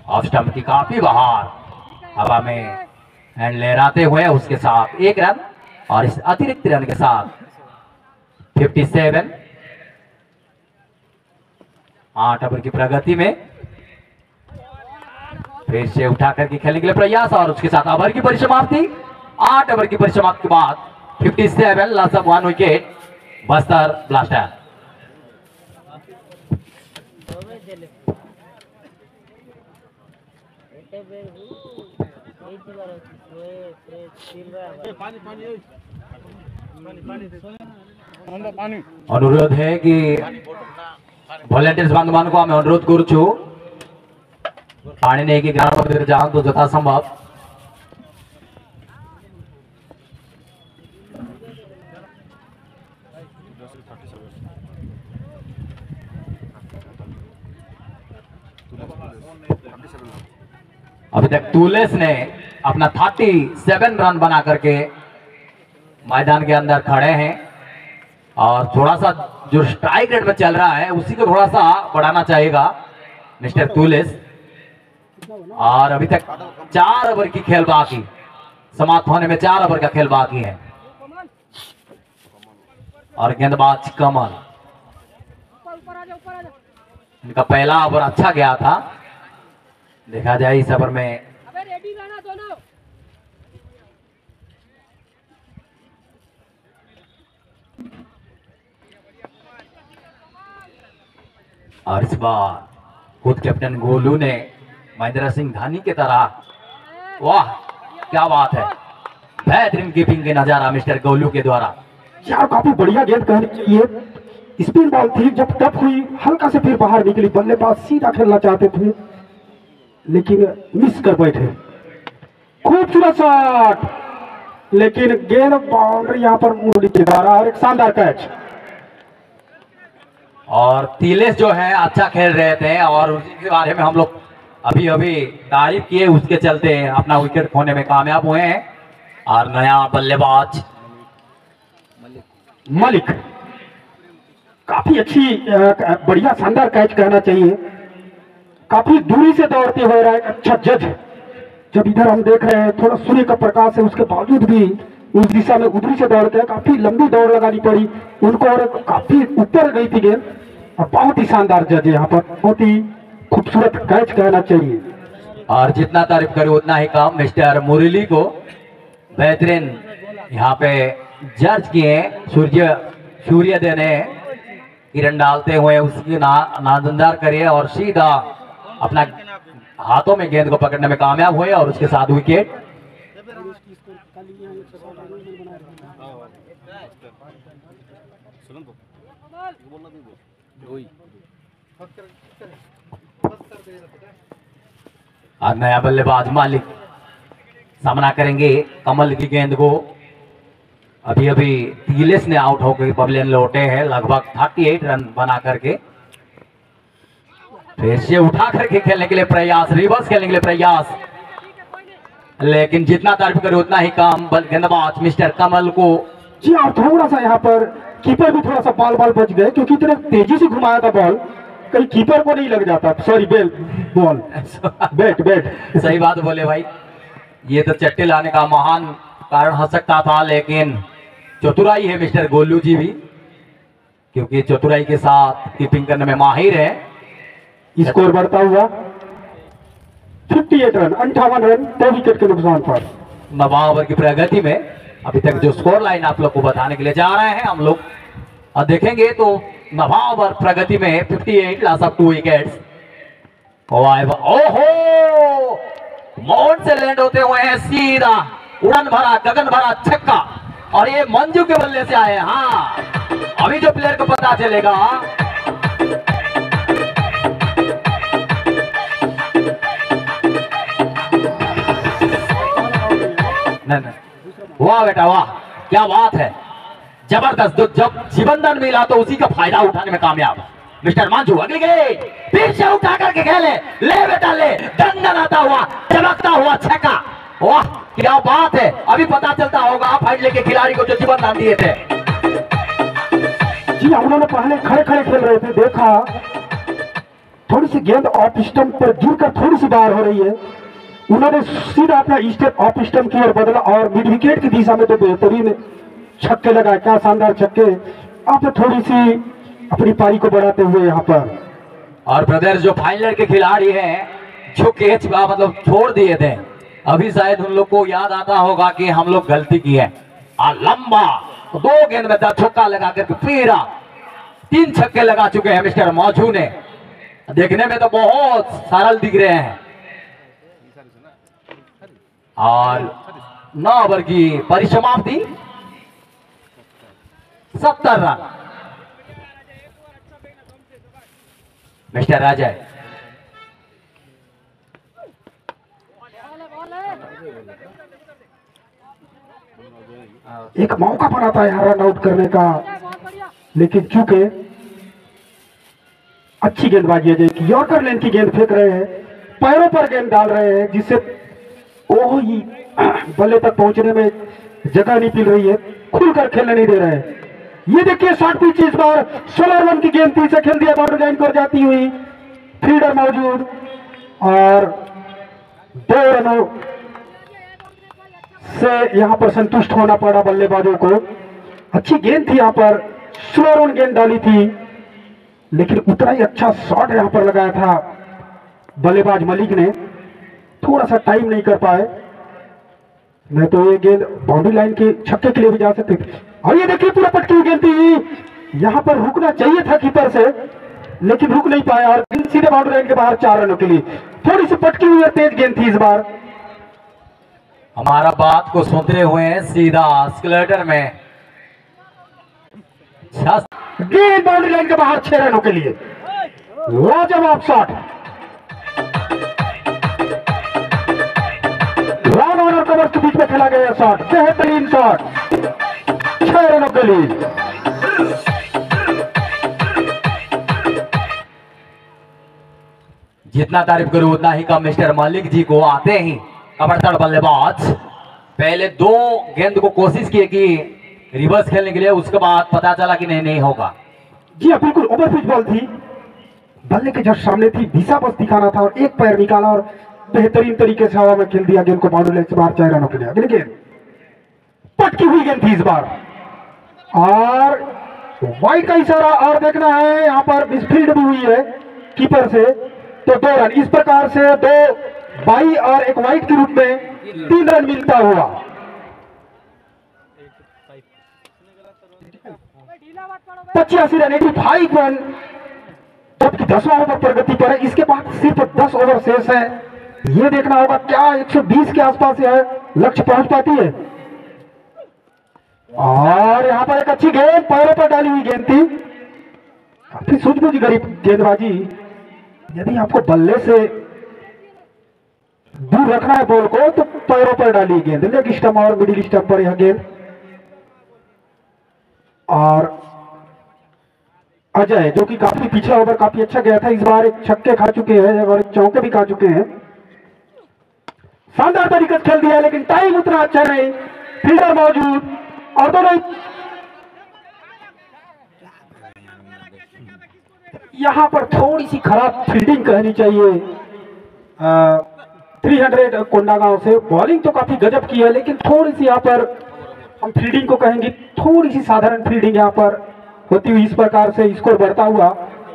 ऑफ स्टंप की काफी बाहर हवा में हैंड लहराते हुए उसके साथ 1 रन और इस अतिरिक्त रन के साथ 57। 8 ओवर की प्रगति में फिर से उठा करके खेलने के लिए प्रयास और उसके साथ ओवर की परिसमाप्ति। 8 ओवर की परिसमाप्ति के बाद 57 loss of 1 wicket Bastar blaster. अनुरोध है कि वॉलेंटियर्स बांधवान को हमें अनुरोध करूँ पानी नहीं कि ग्राउंड जान तो यथा संभव अभी तक तुलेस ने अपना 37 रन बना करके मैदान के अंदर खड़े हैं और थोड़ा सा जो स्ट्राइक रेट में चल रहा है उसी को थोड़ा सा बढ़ाना चाहिएगा मिस्टर तुलेस। और अभी तक 4 ओवर की खेल बाकी, समाप्त होने में 4 ओवर का खेल बाकी है और गेंदबाज कमल, इनका पहला ओवर अच्छा गया था, देखा जाए इस ओवर में और इस बार खुद कैप्टन गोलू ने महेंद्र सिंह धोनी की तरह, वाह क्या बात है, बेहतरीन कीपिंग के नजारा मिस्टर गोलू के द्वारा। यार काफी बढ़िया गेंद कहनी चाहिए, स्पिन बॉल थी, जब टप हुई हल्का से फिर बाहर निकली, बल्लेबाज सीधा खेलना चाहते थे लेकिन मिस कर बैठे। खूबसूरत शॉट, लेकिन गेंद बाउंड्री यहाँ पर मुरली के द्वारा और एक शानदार कैच। और तिलेश जो है अच्छा खेल रहे थे और उसी के बारे में हम लोग अभी अभी तारीफ किए, उसके चलते अपना विकेट खोने में कामयाब हुए हैं। और नया बल्लेबाज मलिक, काफी अच्छी बढ़िया शानदार कैच कहना चाहिए, काफी दूरी से दौड़ते हुए रहा, एक अच्छा जज। जब इधर हम देख रहे हैं थोड़ा सूर्य का प्रकाश है, उसके बावजूद भी उस दिशा में उधरी से दौड़ते हैं, काफी लंबी दौड़ लगानी पड़ी उनको और काफी ऊपर गई थी गेंद और बहुत ही शानदार जज है यहाँ पर, बहुत ही खूबसूरत कैच कहना चाहिए। और जितना तारीफ करे उतना ही कम, मिस्टर मुरली को बेहतरीन यहाँ पे जज किए सूर्योदय ने किरण डालते हुए उसकी नाजंदार करिए और सीधा अपना हाथों में गेंद को पकड़ने में कामयाब हुए और उसके साथ विकेट। और नया बल्लेबाज मालिक सामना करेंगे कमल की गेंद को। अभी अभी तिलेश ने आउट होकर पवेलियन लौटे हैं, लगभग 38 रन बना करके। फिर से उठा करके खेलने के लिए प्रयास, रिवर्स खेलने के लिए प्रयास, लेकिन जितना तारीफ करे उतना ही कम। गेंदबाज मिस्टर कमल को जी हाँ, थोड़ा सा यहाँ पर कीपर भी थोड़ा सा बॉल बच गए क्योंकि इतने तेजी से घुमाया था बॉल, कहीं कीपर को नहीं लग जाता, सॉरी बॉल बैट। सही बात बोले भाई, ये तो चट्टे लाने का महान कारण हो सकता था, लेकिन चतुराई है मिस्टर गोलू जी भी, क्योंकि चतुराई के साथ कीपिंग करने में माहिर है। स्कोर बढ़ता हुआ 58 रन, 58 रन 2 विकेट के नुकसान पर। 9 ओवर की प्रगति में अभी तक जो स्कोर लाइन आप लोग को बताने के लिए जा रहे हैं हम लोग, और देखेंगे तो 9 ओवर प्रगति में 58 लॉस ऑफ 2 विकेट्स। ओहो, माउंट से लैंड होते हुए हैं सीधा उड़न भरा गगन भरा छक्का, और ये मंजू के बल्ले से आए। हाँ, अभी जो प्लेयर को पता चलेगा नहीं, वाह बेटा वाह, क्या बात है, जबरदस्त। जब जीवनदान मिला तो उसी का फायदा उठाने में कामयाब मिस्टर मंजू। अगली गेंद फिर से उठा करके खेले, ले बेटा ले, दंदनाता हुआ चमकता हुआ छक्का, वाह क्या बात है। अभी पता चलता होगा फाइट लेके खिलाड़ी को जो जीवनदान दिए थे। जी उन्होंने पहले खड़े खेल रहे थे, देखा थोड़ी सी गेंद ऑफ स्टंप पर गिरकर थोड़ी सी बाहर हो रही है। उन्होंने सीधा अपना स्टेप ऑफ स्टंप की ओर बदला और मिड विकेट की दिशा में तो बेहतरीन छक्के लगाए। क्या शानदार छक्के। आप थोड़ी सी अपनी पारी को बढ़ाते हुए यहाँ पर। और ब्रदर जो फाइनल के खिलाड़ी हैं जो कैच मतलब छोड़ दिए थे, अभी शायद उन लोग को याद आता होगा कि हम लोग गलती की है। लंबा 2 गेंद में 10 छक्का लगा करके फिर 3 छक्के लगा चुके हैं मिस्टर मौजू ने। देखने में तो बहुत सरल दिख रहे हैं। और 9 ओवर की परिसमाप्ति 70 रन। मिस्टर राजा एक मौका बना था यहाँ रन आउट करने का, लेकिन चूंकि अच्छी गेंदबाजी है कि यॉर्कर लेन की गेंद फेंक रहे हैं, पैरों पर गेंद डाल रहे हैं, जिससे वो ही बल्ले तक पहुंचने में जगह नहीं मिल रही है, खुलकर खेलने नहीं दे रहे हैं। ये देखिए शॉर्ट पिच इस बार 16 रन की गेंद पीछे खेल दिया, बाउंड्री लाइन पर जाती हुई, फील्डर मौजूद और 2 रनों से यहां पर संतुष्ट होना पड़ा बल्लेबाजों को। अच्छी गेंद थी, यहां पर स्लो रन गेंद डाली थी, लेकिन उतना ही अच्छा शॉट यहां पर लगाया था बल्लेबाज मलिक ने, थोड़ा सा टाइम नहीं कर पाए, नहीं तो ये गेंद बाउंड्री लाइन के छक्के के लिए भी जा सकती थी। और ये देखिए पूरा पटकी गेंद थी, यहां पर रुकना चाहिए था कीपर से, लेकिन रुक नहीं पाया और सीधे बाउंड्री लाइन के बाहर 4 रनों के लिए। थोड़ी सी पटकी हुई तेज गेंद थी इस बार। हमारा बात को सुनते हुए सीधा स्केलेटर में गेंद बाउंड्री लाइन के बाहर 6 रनों के लिए। लाजवाब शॉट, रन और कवर्स के बीच में खेला गया शॉट, बेहतरीन शॉट, 6 रनों के लिए। जितना तारीफ करूं उतना ही कम मिस्टर मलिक जी को आते ही कबड़तड़ बल्लेबाज पहले 2 गेंद को कोशिश किए कि रिवर्स खेलने के लिए, उसके बाद पता चला कि नहीं होगा। जी हाँ, बिल्कुल ओवर पिच बॉल थी, बल्ले के जस्ट सामने थी, दिशा बस दिखाना था और एक पैर निकाला और बेहतरीन तरीके से हवा में खेल दिया गेंद को बाउंड्री लाइन से बाहर 4 रनों के लिए। अगली गेंद पटकी हुई गेंद थी इस बार और वाइड का इशारा और देखना है, यहाँ पर मिसफील्ड भी हुई है कीपर से, तो 2 रन। इस प्रकार से 2 बाई और 1 वाइड के रूप में 3 रन मिलता हुआ। 85 रन, 85 रन, जबकि 10वां ओवर प्रगति पर है। इसके बाद सिर्फ 10 ओवर शेष है। ये देखना होगा क्या 120 के आसपास है लक्ष्य पहुंच पाती है। और यहां पर एक अच्छी गेंद पैरों पर डाली हुई गेंद थी, काफी सूझबूझ गरीब गेंदबाजी। यदि आपको बल्ले से दूर रखना है बॉल को तो पैरों पर डाली गेंद, लेग स्टंप और मिडिल स्टंप पर यह गेंद। और अजय जो कि काफी पिछला ओवर काफी अच्छा गया था, इस बार एक छक्के खा चुके हैं और एक चौके भी खा चुके हैं। शानदार तरीके से खेल दिया, लेकिन टाइम उतना अच्छा नहीं, फील्डर मौजूद और दोनों यहां पर थोड़ी सी खराब फील्डिंग कहनी चाहिए 300 कोंडागांव से। बॉलिंग तो काफी गजब की है, लेकिन थोड़ी सी यहां पर हम फील्डिंग को कहेंगे, थोड़ी सी साधारण फील्डिंग यहां पर होती हुई इस प्रकार से स्कोर बढ़ता हुआ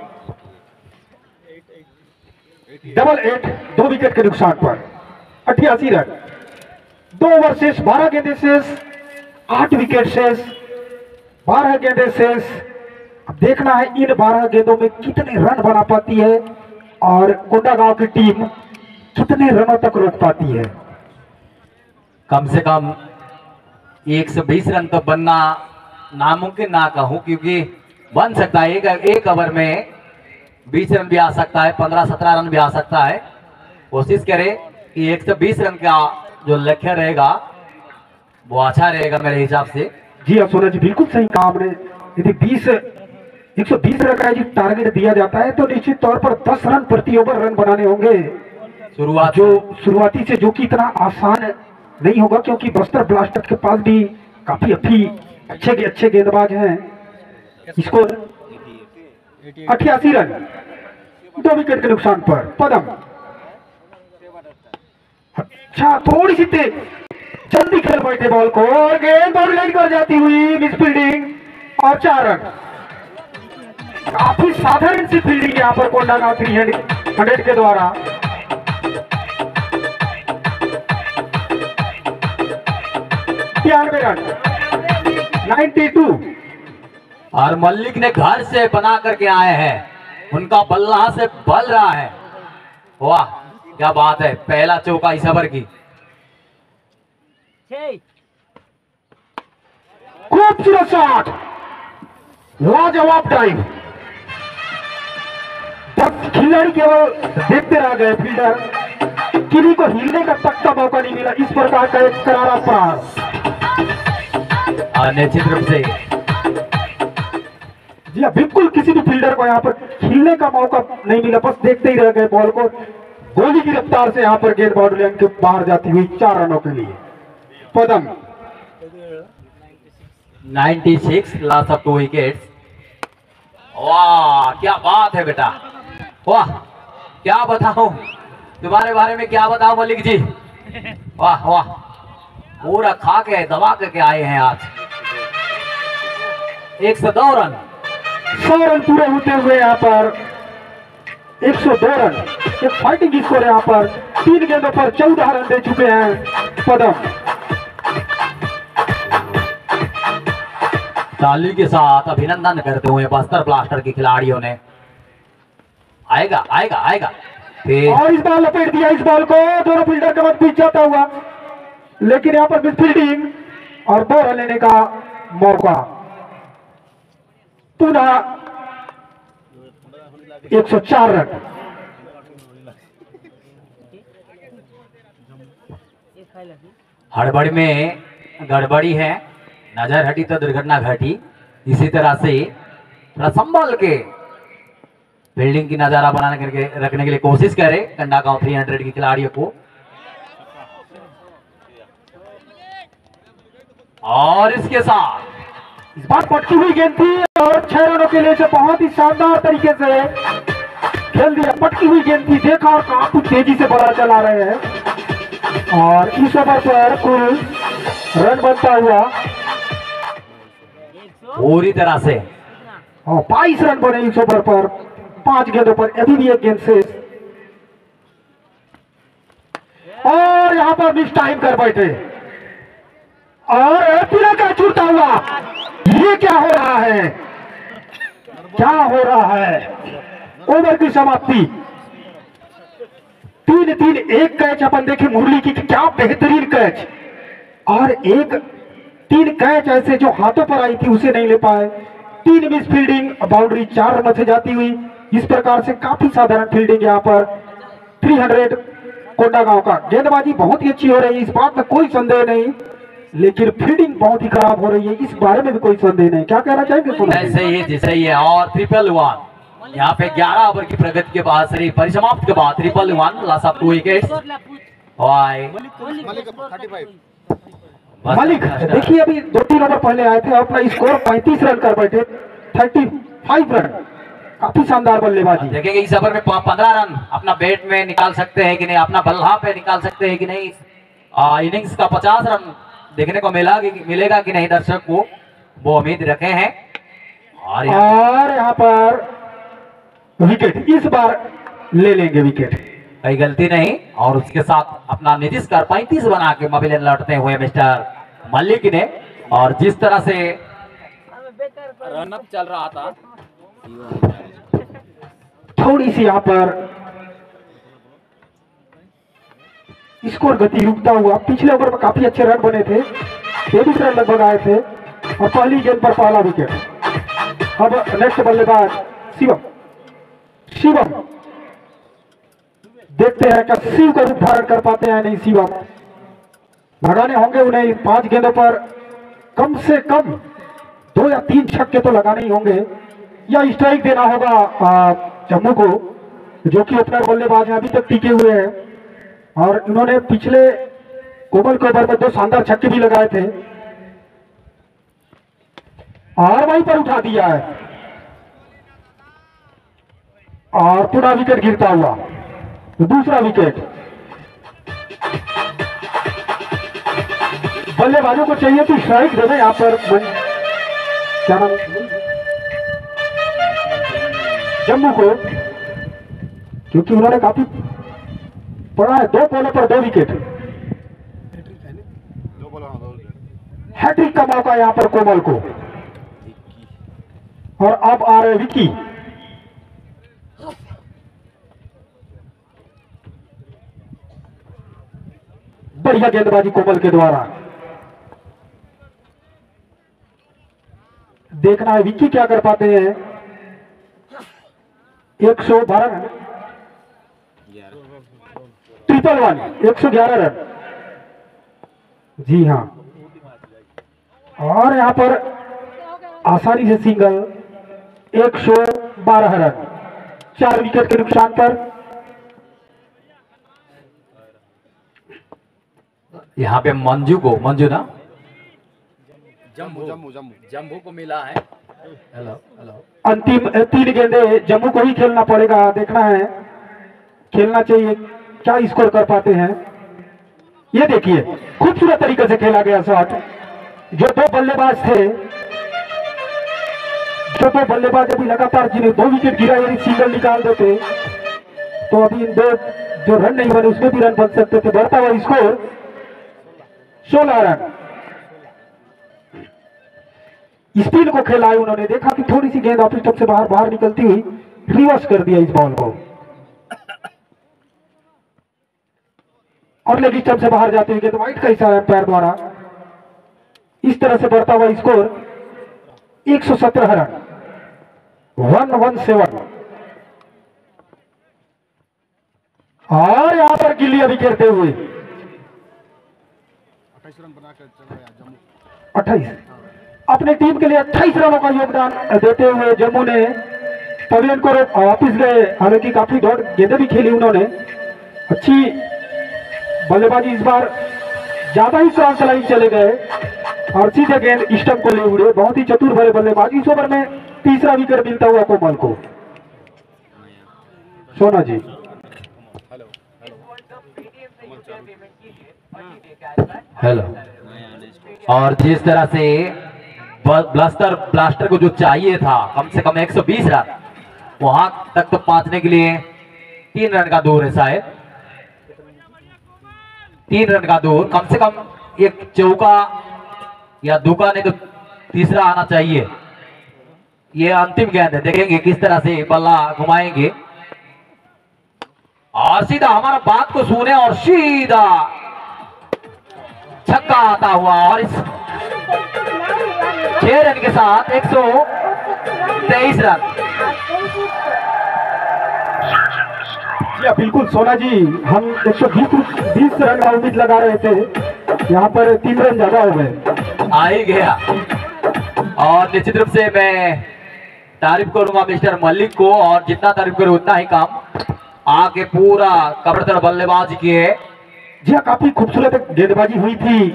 88, 2 विकेट के नुकसान पर 88 रन, 2 ओवर शेष, 12 गेंदें शेष, 8 विकेट शेष, 12 गेंदें शेष। अब देखना है इन 12 गेंदों में कितने रन बना पाती है और कोंडागांव की टीम कितने रनों तक रोक पाती है। कम से कम 120 रन तो बनना नामुमकिन ना कहूं, क्योंकि बन सकता है एक ओवर में 20 रन भी आ सकता है, 15-17 रन भी आ सकता है। कोशिश करें कि 120 रन का जो लक्ष्य रहेगा वो अच्छा रहेगा मेरे हिसाब से। जी हाँ सोना जी, बिल्कुल सही कहा आपने। यदि 120 रन का टारगेट दिया जाता है तो निश्चित तौर पर 10 रन प्रति ओवर रन बनाने होंगे शुरुआती से, जो कि इतना आसान नहीं होगा, क्योंकि बस्तर ब्लास्टर्स के पास भी काफी अच्छे गेंदबाज हैं। स्कोर 88 रन, 2 विकेट के नुकसान पर पदम। अच्छा, थोड़ी सी तेज जल्दी खेल बैठे बॉल को और गेंद बाउंड्री लाइन कर जाती हुई, मिस फील्डिंग और 4 रन। काफी साधारण सी फील्डिंग यहाँ पर कोंडागांव 300 के द्वारा। रन 92। और मलिक ने घर से बना करके आए हैं, उनका बल्ला से बल रहा है। वाह क्या बात है, पहला चौका इस ओवर की। खूबसूरत शॉट, लाजवाब ड्राइव। 10 खिलाड़ी केवल देखते रह गए, फील्डर किसी को हिलने का तक का मौका नहीं मिला। इस प्रकार का एक करारा प्रहार। निश्चित रूप से जी हाँ, बिल्कुल किसी भी फील्डर को यहाँ पर हिलने का मौका नहीं मिला, बस देखते ही रह गए बॉल को। गोली की रफ्तार से यहाँ पर गेंद बाउंड्री लाइन के बाहर जाती हुई 4 रनों के लिए पदम। 96 लॉस ऑफ 2 विकेट्स। वाह क्या बात है बेटा, वाह क्या बताऊं तुम्हारे बारे में, क्या बताऊं मलिक जी। वाह वाह, पूरा खा के दबा करके आए हैं आज। 102 रन, 100 रन पूरे होते हुए यहाँ पर 102 रन। एक फाइटिंग स्कोर यहाँ पर 3 गेंदों पर 14 रन दे चुके हैं पदम। ताली के साथ अभिनंदन करते हुए बस्तर ब्लास्टर के खिलाड़ियों ने। आएगा आएगा आएगा फिर। और इस बार लपेट दिया इस बॉल को, दोनों फील्डर के मत पीछे जाता हुआ, लेकिन यहाँ पर मिस फील्डिंग और 2 रन लेने का मौका। पुनः 104 रन। हड़बड़ी में गड़बड़ी है, नजर हटी तो दुर्घटना घटी। इसी तरह से थोड़ा संभल के फील्डिंग की नजारा बनाने करके रखने के लिए कोशिश करें कोंडागांव 300 के खिलाड़ियों को। और इसके साथ इस बार पटकी हुई गेंद थी और 6 रनों के लिए से बहुत ही शानदार तरीके से खेल दिया। पटकी हुई गेंद थी, देखा और काफी तेजी से बड़ा चला रहे हैं। और इस ओवर पर कुल रन बनता हुआ पूरी तरह से 22 रन बने इस ओवर पर। 5 गेंदों पर अभी भी 1 गेंद से, और यहां पर मिस टाइम कर बैठे और पूरा का छूटता हुआ। ये क्या हो रहा है, क्या हो रहा है। ओवर की समाप्ति 3-3 कैच अपन देखे मुरली की, क्या बेहतरीन कैच। और 3 कैच ऐसे जो हाथों पर आई थी उसे नहीं ले पाए। 3 मिस फील्डिंग, बाउंड्री 4 रनों से जाती हुई। इस प्रकार से काफी साधारण फील्डिंग यहाँ पर 300 कोंडागांव का। गेंदबाजी बहुत ही अच्छी हो रही है, इस बात में कोई संदेह नहीं, लेकिन फील्डिंग बहुत ही खराब हो रही है, इस बारे में भी कोई संदेह नहीं। क्या कहना चाहेंगे? सही है। और 111 यहाँ पे 11 ओवर की प्रगति के बाद परिसमाप्ति के बाद 111 लॉस ऑफ 2 विकेट्स। मलिक देखिए अभी 2-3 ओवर पहले आए थे, अपना स्कोर 35 रन कर बैठे। 35 रन, काफी शानदार बल्लेबाजी। देखेंगे इस ओवर में 15 रन अपना बैट में निकाल सकते हैं कि नहीं, अपना बल्ला पे निकाल सकते हैं कि नहीं। इनिंग्स का 50 रन देखने को मिलेगा कि नहीं, दर्शक को वो उम्मीद रखे हैं। और यहाँ पर विकेट इस बार ले लेंगे, विकेट कहीं गलती नहीं। और उसके साथ अपना निजी स्कोर 35 बना के पवेलियन लौटते हुए मिस्टर मलिक ने। और जिस तरह से रनअप चल रहा था, थोड़ी सी यहाँ पर स्कोर गति रुकता हुआ। पिछले ओवर में काफी अच्छे रन बने थे, 23 रन लगभग आए थे और पहली गेंद पर पहला विकेट। अब नेक्स्ट बल्लेबाज शिवम। देखते हैं क्या शिव का रूप धारण कर पाते हैं नहीं शिवम। लगाने होंगे उन्हें 5 गेंदों पर कम से कम 2 या 3 छक्के तो लगाने ही होंगे, या स्ट्राइक देना होगा जम्मू को, जो कि ओपनर बल्लेबाज अभी तक टिके हुए हैं। और इन्होंने पिछले कोमल के ओवर में 2 शानदार छक्के भी लगाए थे और वहीं पर उठा दिया है। और पुनः विकेट गिरता हुआ, दूसरा विकेट। बल्लेबाजों को चाहिए कि स्ट्राइक देना यहाँ पर। क्या नाम जम्मू को, क्योंकि उन्होंने काफी पड़ा है, 2 बॉलों पर 2 विकेट। हैट्रिक का मौका यहाँ पर कोमल को। और अब आ रहे विकी। बढ़िया गेंदबाजी कोमल के द्वारा। देखना है विकी क्या कर पाते हैं। 112 रन, 111 रन। जी हाँ, और यहां पर आसानी से सिंगल, 112 रन, 4 विकेट के नुकसान पर। यहाँ पे मंजू ना जम्मू को मिला है। हेलो हेलो, अंतिम 3 गेंदे जम्मू को ही खेलना पड़ेगा। देखना है, खेलना चाहिए, क्या स्कोर कर पाते हैं। ये देखिए खूबसूरत तरीके से खेला गया शॉट। जो 2 बल्लेबाज थे, जो 2 बल्लेबाज अभी लगातार जिन्हें 2 विकेट गिरा, यदि सिंगल निकाल देते तो अभी इन 2 जो रन नहीं बने उसमें भी रन बन सकते थे। बढ़ता हुआ स्कोर 16 रन। स्पिन को खेला है उन्होंने, देखा कि थोड़ी सी गेंद ऑफ स्टंप से बाहर निकलती हुई, रिवर्स कर दिया इस बॉल को और लेग स्टंप से बाहर जाती हुई गेंद वाइड का इशारा पैर द्वारा। इस तरह से बढ़ता हुआ स्कोर 117 रन, 117। और यहां पर गिल्ली अभी खेलते हुए 28 रन बनाकर चल रहा है जम्मू। 28 अपने टीम के लिए 28 रनों का योगदान देते हुए जम्मू ने पवेलियन को वापिस गए। हालांकि काफी दौड़ गेंदें भी खेली उन्होंने, अच्छी बल्लेबाजी। इस बार ज्यादा ही क्रॉस लाइन चले गए और सीधे गेंद स्टंप को ले उड़े। बहुत ही चतुर भरे बल्लेबाज। इस ओवर में तीसरा विकेट मिलता हुआ कोमल को। सोना जी, हेलो। और जिस तरह से ब्लास्टर को जो चाहिए था कम से कम 120 रन, वहां तक तो पहुंचने के लिए 3 रन का दूर है शायद, 3 रन का दूर। कम से कम एक चौका या दुका नहीं तो तीसरा आना चाहिए। ये अंतिम गेंद है, देखेंगे किस तरह से बल्ला घुमाएंगे और सीधा हमारा बात को सुने और सीधा छक्का आता हुआ। और इस 6 रन के साथ 123 रन। जी बिल्कुल सोना जी, हम 120 रन का उम्मीद लगा रहे थे, यहाँ पर 3 रन ज्यादा हो गए। आ ही गया। और निश्चित रूप से मैं तारीफ करूंगा मिस्टर मलिक को, और जितना तारीफ करूं उतना ही काम। आके पूरा कबरदार बल्लेबाजी की है। जी हाँ, काफी खूबसूरत गेंदबाजी हुई थी।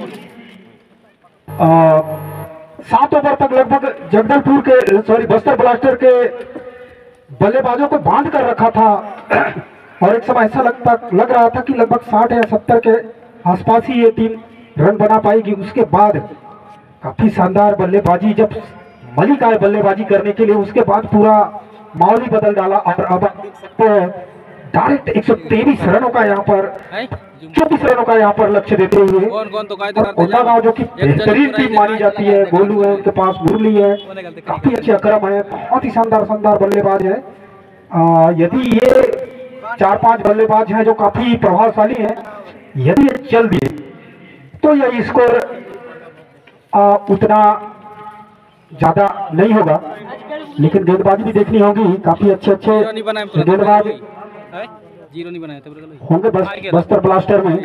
7 ओवर तक लगभग जगदलपुर के बस्तर ब्लास्टर के बल्लेबाजों को बांध कर रखा था और एक समय ऐसा लग रहा था कि लगभग 60 या 70 के आसपास ही ये टीम रन बना पाएगी। उसके बाद काफी शानदार बल्लेबाजी, जब मलिक आए बल्लेबाजी करने के लिए, उसके बाद पूरा माहौल ही बदल डाला। और अब तो डायरेक्ट 123 रनों का यहाँ पर 24 रनों का यहाँ पर लक्ष्य देते हुए गांव जो कि बेहतरीन टीम मानी जाती है, गोलू है उनके पास, मुरली है, काफी अच्छे अकरम है, बहुत ही शानदार बल्लेबाज है। यदि ये 4-5 बल्लेबाज हैं जो काफी प्रभावशाली हैं, यदि ये चल दिए तो यह स्कोर उतना ज्यादा नहीं होगा, लेकिन गेंदबाजी भी देखनी होगी। काफी अच्छे गेंदबाज जीरो नहीं बनाया होंगे बस्तर ब्लास्टर में।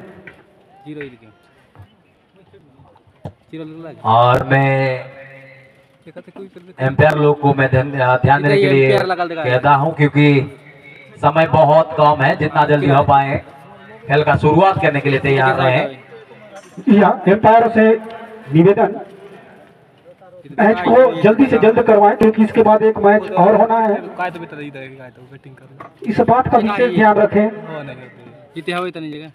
और मैं एम्पायर लोग को मैं ध्यान देने के लिए कहता हूं, क्योंकि समय बहुत कम है। जितना जल्दी हो पाए खेल का शुरुआत करने के लिए तैयार रहे। एम्पायर से निवेदन मैच को जल्दी से जल्द करवाएं क्योंकि इसके बाद एक मैच और होना है। काय तो बेटा इधर काय तो बैटिंग कर इस बात का विशेष ध्यान रखें। हो नहीं कितने हवे तनी जगह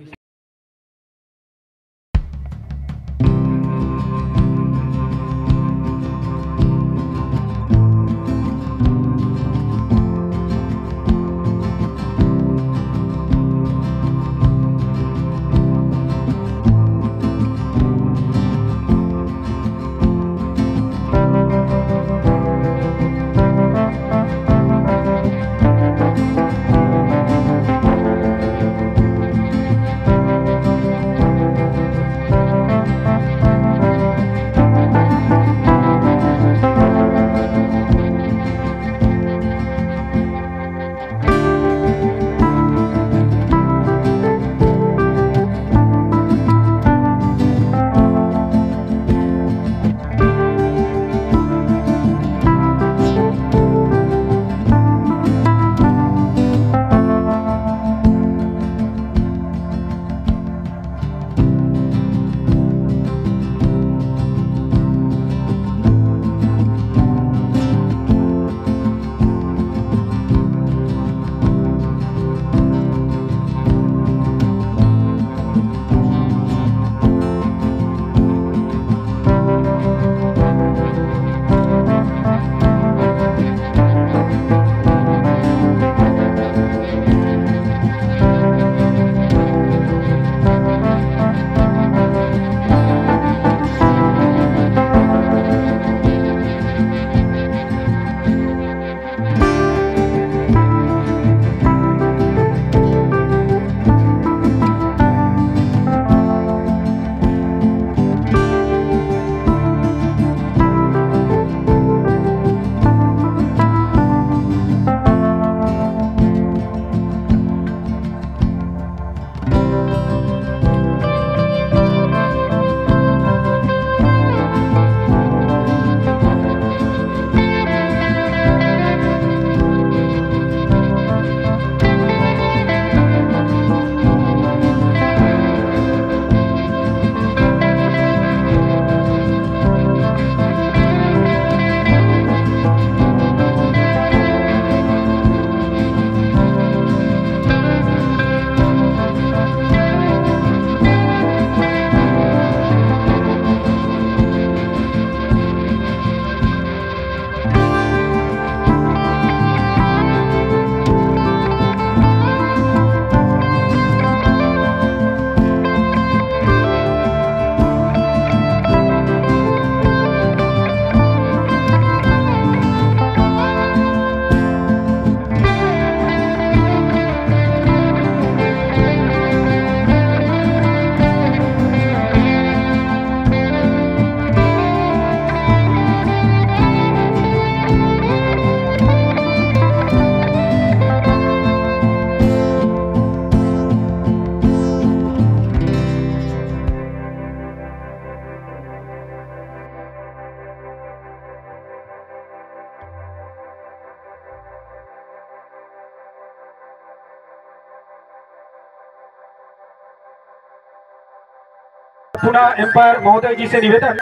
पुनः एम्पायर महोदय जी से निवेदन,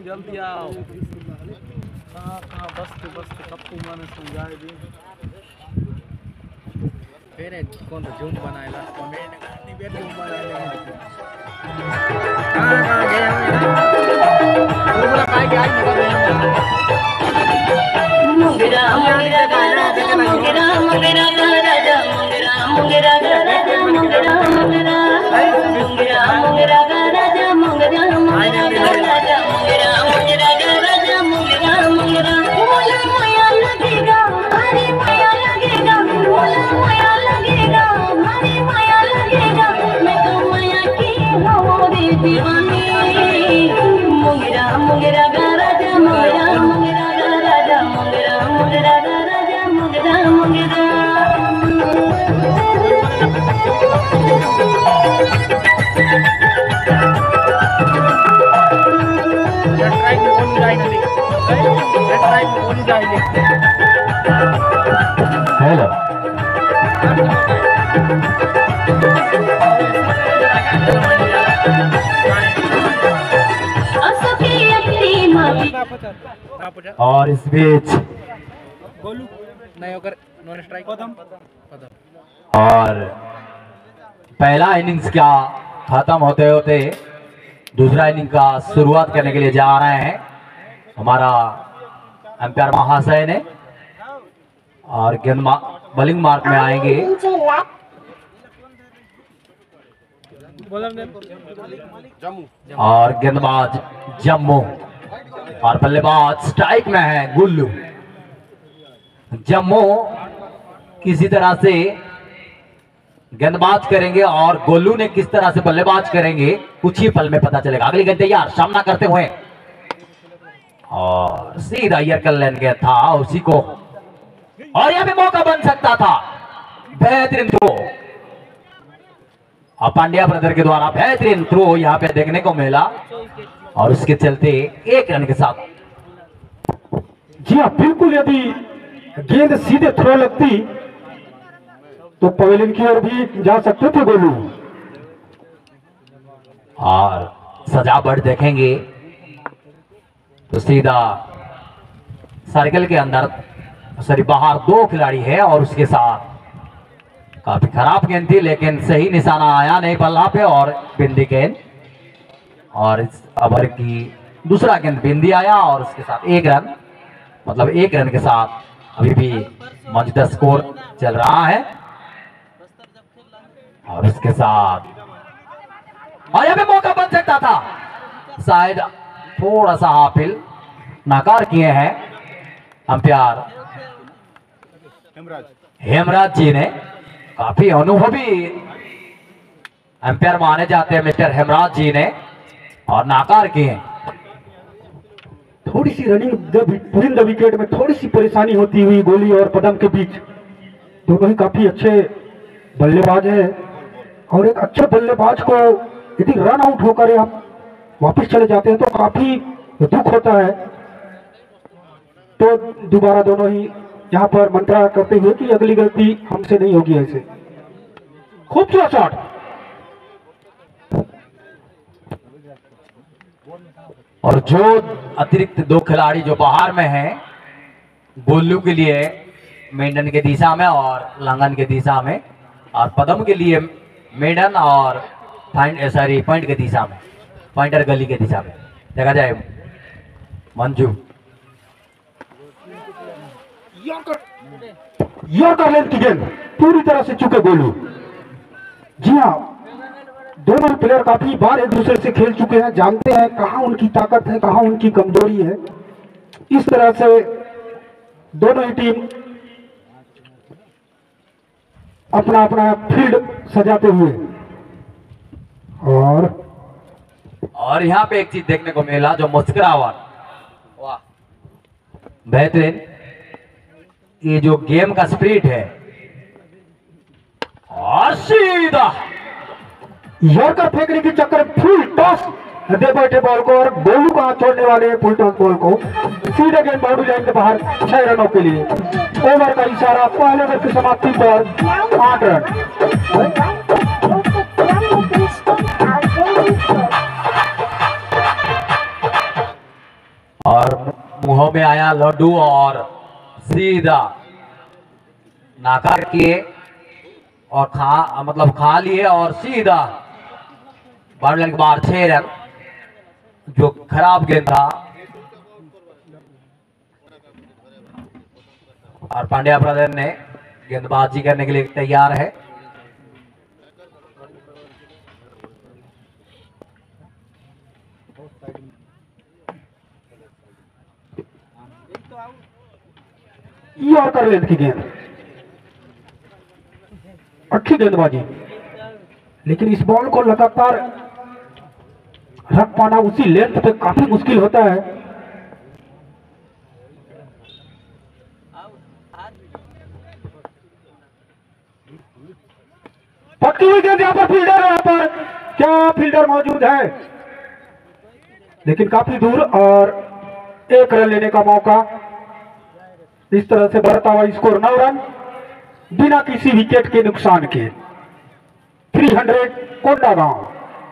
जल्दी आओ। कहाँ बसते बसते कप्पू माने समझाए दी। फिर कौन तो झूठ बनाएगा कमेंट नहीं बैठ झूठ बनाएगा। कहाँ गया वो बोला काय क्या आई निकल मुंगेरा मुंगेरा गाना मुंगेरा मुंगेरा राजा मुंगेरा मुंगेरा राजा मुंगेरा मुंगेरा मुंगेरा मुंगेरा राजा मुंगेरा मुंगेरा राजा मुंगेरा मुंगेरा राजा मुंगेरा मुंगेरा मोला मोया लगेगा हरे माया लगेगा मोला मोया लगेगा हरे माया लगेगा मैं तो माया की हूँ रे दीवानी मुंगेरा मुंगेरा राजा मुंगेरा मुंगेरा राजा मुंगेरा मुंगेरा राजा मुंगेरा मुंगेरा हेलो और इस बीच नहीं होकर नॉन स्ट्राइक पदम और पहला इनिंग्स क्या खत्म होते होते दूसरा इनिंग का शुरुआत करने के लिए जा रहे हैं हमारा अंपायर महाशय ने और गेंद बॉलिंग मार्क में आएंगे और गेंदबाज जम्मू और बल्लेबाज स्ट्राइक में है गुल्लू। जम्मू किसी तरह से गेंदबाज करेंगे और गोलू ने किस तरह से बल्लेबाज करेंगे कुछ ही पल में पता चलेगा। अगली गेंद तैयार सामना करते हुए और सीधा ईयर लेन गया था उसी को और यह भी मौका बन सकता था। बेहतरीन थ्रो और पांड्या ब्रदर के द्वारा बेहतरीन थ्रो यहां पे देखने को मिला और उसके चलते एक रन के साथ। जी हाँ बिल्कुल, यदि गेंद सीधे थ्रो लगती तो पवेलियन की ओर भी जा सकते थे गोलू। और सजावट देखेंगे तो सीधा सर्कल के अंदर सॉरी बाहर दो खिलाड़ी है और उसके साथ काफी खराब गेंद थी लेकिन सही निशाना आया नहीं बल्ला पे और बिंदी गेंद और इस ओवर की दूसरा गेंद बिंदी आया और उसके साथ एक रन मतलब एक रन के साथ अभी भी मौजूदा स्कोर चल रहा है और उसके साथ और यह भी मौका बन सकता था शायद थोड़ा सा हाफिल नाकार किए हैं अंपायर हेमराज जी ने। काफी अनुभवी अंपायर माने जाते हैं मिस्टर हेमराज जी ने और नाकार किए। थोड़ी सी रनिंग जब विद द विकेट में थोड़ी सी परेशानी होती हुई गोली और पदम के बीच। दोनों ही काफी अच्छे बल्लेबाज हैं और एक अच्छे बल्लेबाज को यदि रन आउट होकर हम वापस चले जाते हैं तो काफी दुख होता है। तो दोबारा दोनों ही यहाँ पर मंत्रा करते हुए कि अगली गलती हमसे नहीं होगी। ऐसे खूबसूरत शॉट और जो अतिरिक्त दो खिलाड़ी जो बाहर में हैं गोलू के लिए मेंढन के दिशा में और लंगन के दिशा में और पदम के लिए मेंढन और पॉइंट के दिशा में पॉइंटर गली के दिशा में देखा जाए मंजू यॉर्कर लेंथ की गेंद पूरी तरह से चुके गोलू। जी हाँ, दोनों प्लेयर काफी बार एक दूसरे से खेल चुके हैं, जानते हैं कहां उनकी ताकत है कहां उनकी कमजोरी है। इस तरह से दोनों ही टीम अपना अपना फील्ड सजाते हुए और यहाँ पे एक चीज देखने को मिला जो मुस्कुराहट वाह बेहतरीन ये जो गेम का स्पिरिट है और सीधा यॉर्कर फेंकने के चक्कर फुल टॉस दे बैठे बॉल को और गोलू को हाथ छोड़ने वाले फुल टॉस बॉल को सीधे गेंद बाउंड्री लाइन के बाहर 6 रनों के लिए। ओवर का इशारा पहले ओवर की समाप्ति पर 8 रन। मुंह में आया लड्डू और सीधा नाकार किए और खा लिए और सीधा बाउंड्री के बाहर 6 रन। जो खराब गेंद था और पांड्या ब्रदर ने गेंदबाजी करने के लिए तैयार है। यॉर्कर लेंथ की गेंद, अच्छी गेंदबाजी, लेकिन इस बॉल को लगातार रख पाना उसी लेंथ पे काफी मुश्किल होता है। पटकी हुई गेंद, यहाँ पर फील्डर है, यहाँ पर क्या फील्डर मौजूद है, लेकिन काफी दूर और 1 रन लेने का मौका। इस तरह से बढ़ता हुआ स्कोर 9 रन बिना किसी विकेट के नुकसान के। 300 कोंडागांव।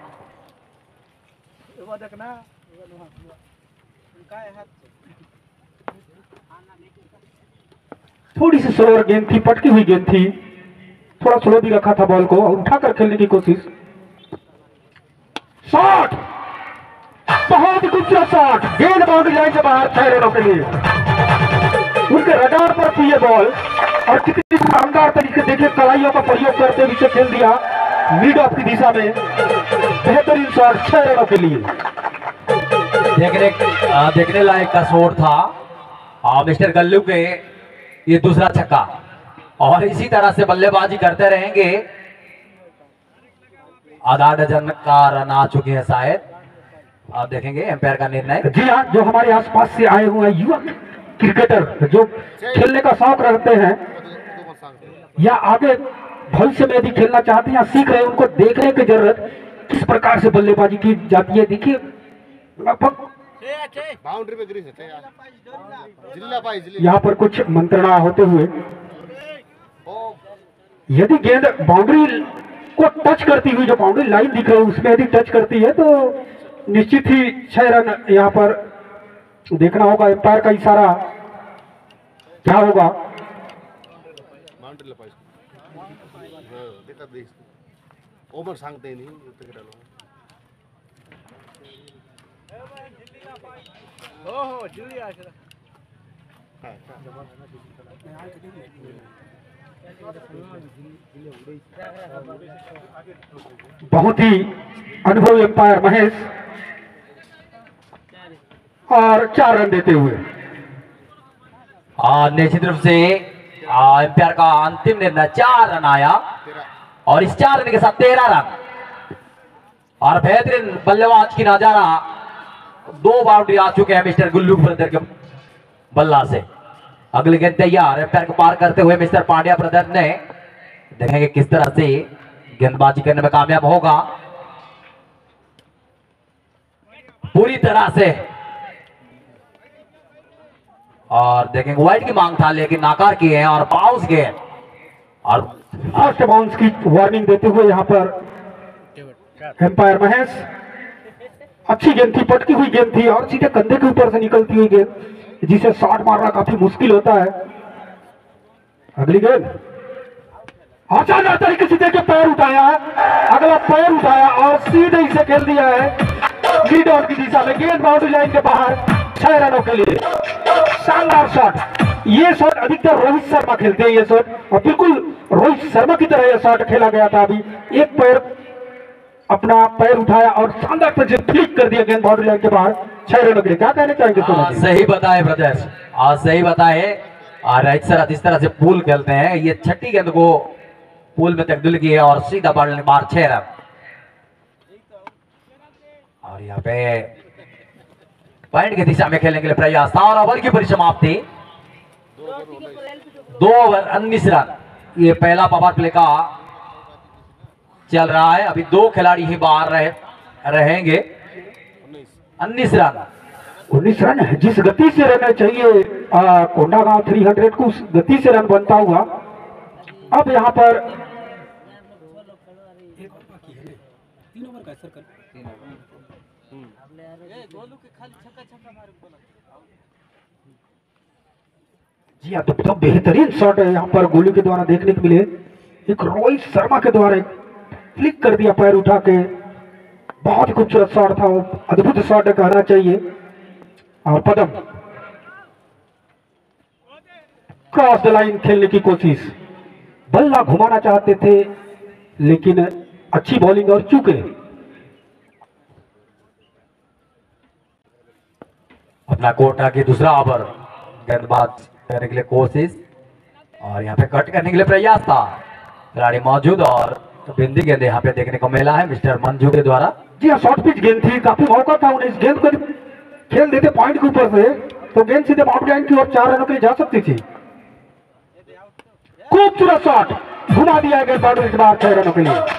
थोड़ी सी स्लोअर गेंद थी, पटकी हुई गेंद थी, थोड़ा स्लो भी रखा था बॉल को और उठाकर खेलने की कोशिश। शॉट, बहुत ही खूबसूरत शॉट, गेंद बाउंड्री लाइन से बाहर 6 रनों के लिए। उनके रडार पर थी ये बॉल और कितनी शानदार तरीके देखिए कलाइयों का प्रयोग करते हुए इसे खेल दिया लीड ऑफ की दिशा में। बेहतरीन शॉट 6 रनों के लिए। देखने लायक का शॉट था मिस्टर गल्लू के, ये दूसरा छक्का और इसी तरह से बल्लेबाजी करते रहेंगे। आधा डजन का रन आ चुके हैं शायद, आप देखेंगे एम्पायर का निर्णय। जी हाँ, जो हमारे आसपास से आए हुए युवा क्रिकेटर जो खेलने का शौक रखते हैं या आगे भविष्य में यदि खेलना चाहते हैं या सीख रहे हैं, उनको देखने की जरूरत किस प्रकार से बल्लेबाजी की जाती है। देखिए लगभग बाउंड्री पे ग्रीस है यार, जिल्ला पाई यहाँ पर कुछ मंत्रणा होते हुए यदि गेंद बाउंड्री को टच करती हुई, जो बाउंड्री लाइन दिख रही है उसमें यदि टच करती है तो निश्चित ही 6 रन यहाँ पर देखना होगा। एम्पायर का इशारा क्या होगा? बाउंड्री लपाई देखा देख ओवर सांगते नहीं हो जिल्ली आशरा बहुत ही अनुभवी एम्पायर महेश और 4 रन देते हुए निश्चित रूप से एम्पायर का अंतिम निर्णय 4 रन आया और इस 4 रन के साथ 13 रन और बेहतरीन बल्लेबाज की नजारा। 2 बाउंड्री आ चुके हैं मिस्टर गुल्लू ब्रदर के बल्ला से। अगली गेंद तैयार, एम्पायर को पार करते हुए मिस्टर पांड्या ब्रदर ने, देखेंगे किस तरह से गेंदबाजी करने में कामयाब होगा। पूरी तरह से और देखेंगे वाइड की मांग था लेकिन नाकार किए हैं और बाउंस गए और फर्स्ट बाउंस की वार्निंग देते हुए यहाँ पर एम्पायर महेश। अच्छी गेंद थी, पटकी हुई गेंद थी और सीधे कंधे के ऊपर से निकलती हुई गेंद, जिसे शॉट मारना काफी मुश्किल होता है। अगली गेंद अचानक तरीके से देखिए पैर उठाया, अगला पैर उठाया और सीधे इसे खेल दिया है लीड ऑन की दिशा में। गेंद बाउंड्री लाइन के बाहर 6 रनों के लिए। शानदार शॉट, ये शॉट अधिकतर रोहित शर्मा खेलते हैं ये शॉट और बिल्कुल रोहित शर्मा की तरह यह शॉट खेला गया था। अभी एक पैर अपना पैर उठाया और शानदार पर फ्लिक कर दिया गेंद बाउंड्री लाइन के बाहर 6 रनों के लिए। क्या कहना चाहेंगे? सही बताए ब्रदर्स, सही बताए। जिस तरह से पूल खेलते हैं, ये छठी गेंद को पूल में तब्दील की है और सीधा बाहर 6 रन। और यहाँ पे पॉइंट की दिशा में खेलने के लिए प्रयास था और ओवर की परिसमाप्ति 2 ओवर 19 रन। ये पहला पावर प्ले का चल रहा है, अभी 2 खिलाड़ी ही बाहर रहेंगे। 19 रन 19 रन है, जिस गति से रन चाहिए कोंडागांव 300 को, उस गति से रन बनता हुआ। अब यहाँ पर जी हाँ, तो बेहतरीन शॉट है यहाँ पर गोली के द्वारा देखने को मिले। एक रोहित शर्मा के द्वारा फ्लिक कर दिया पैर उठा के, बहुत ही खूबसूरत शॉट था, अद्भुत शॉट कहना चाहिए। और पदम क्रॉस द लाइन खेलने की कोशिश, बल्ला घुमाना चाहते थे लेकिन अच्छी बॉलिंग और चूके। अपना कोटा की दूसरा ओवर, गेंदबाज करने के लिए कोशिश और यहाँ पे कट करने के लिए प्रयास था, खिलाड़ी मौजूद और बिंदी गेंद यहाँ पे देखने को मिला है मिस्टर मंजू के द्वारा। जी हाँ, शॉर्ट पिच गेंद थी, काफी मौका था उन्हें, इस गेंद को खेल देते पॉइंट के ऊपर से तो गेंद सीधे बाउंड्री लाइन की ओर 4 रनों के लिए जा सकती थी। खूबसूरत शॉट, घुमा दिया गेंद बाउंड्री के बाहर 6 रनों के लिए।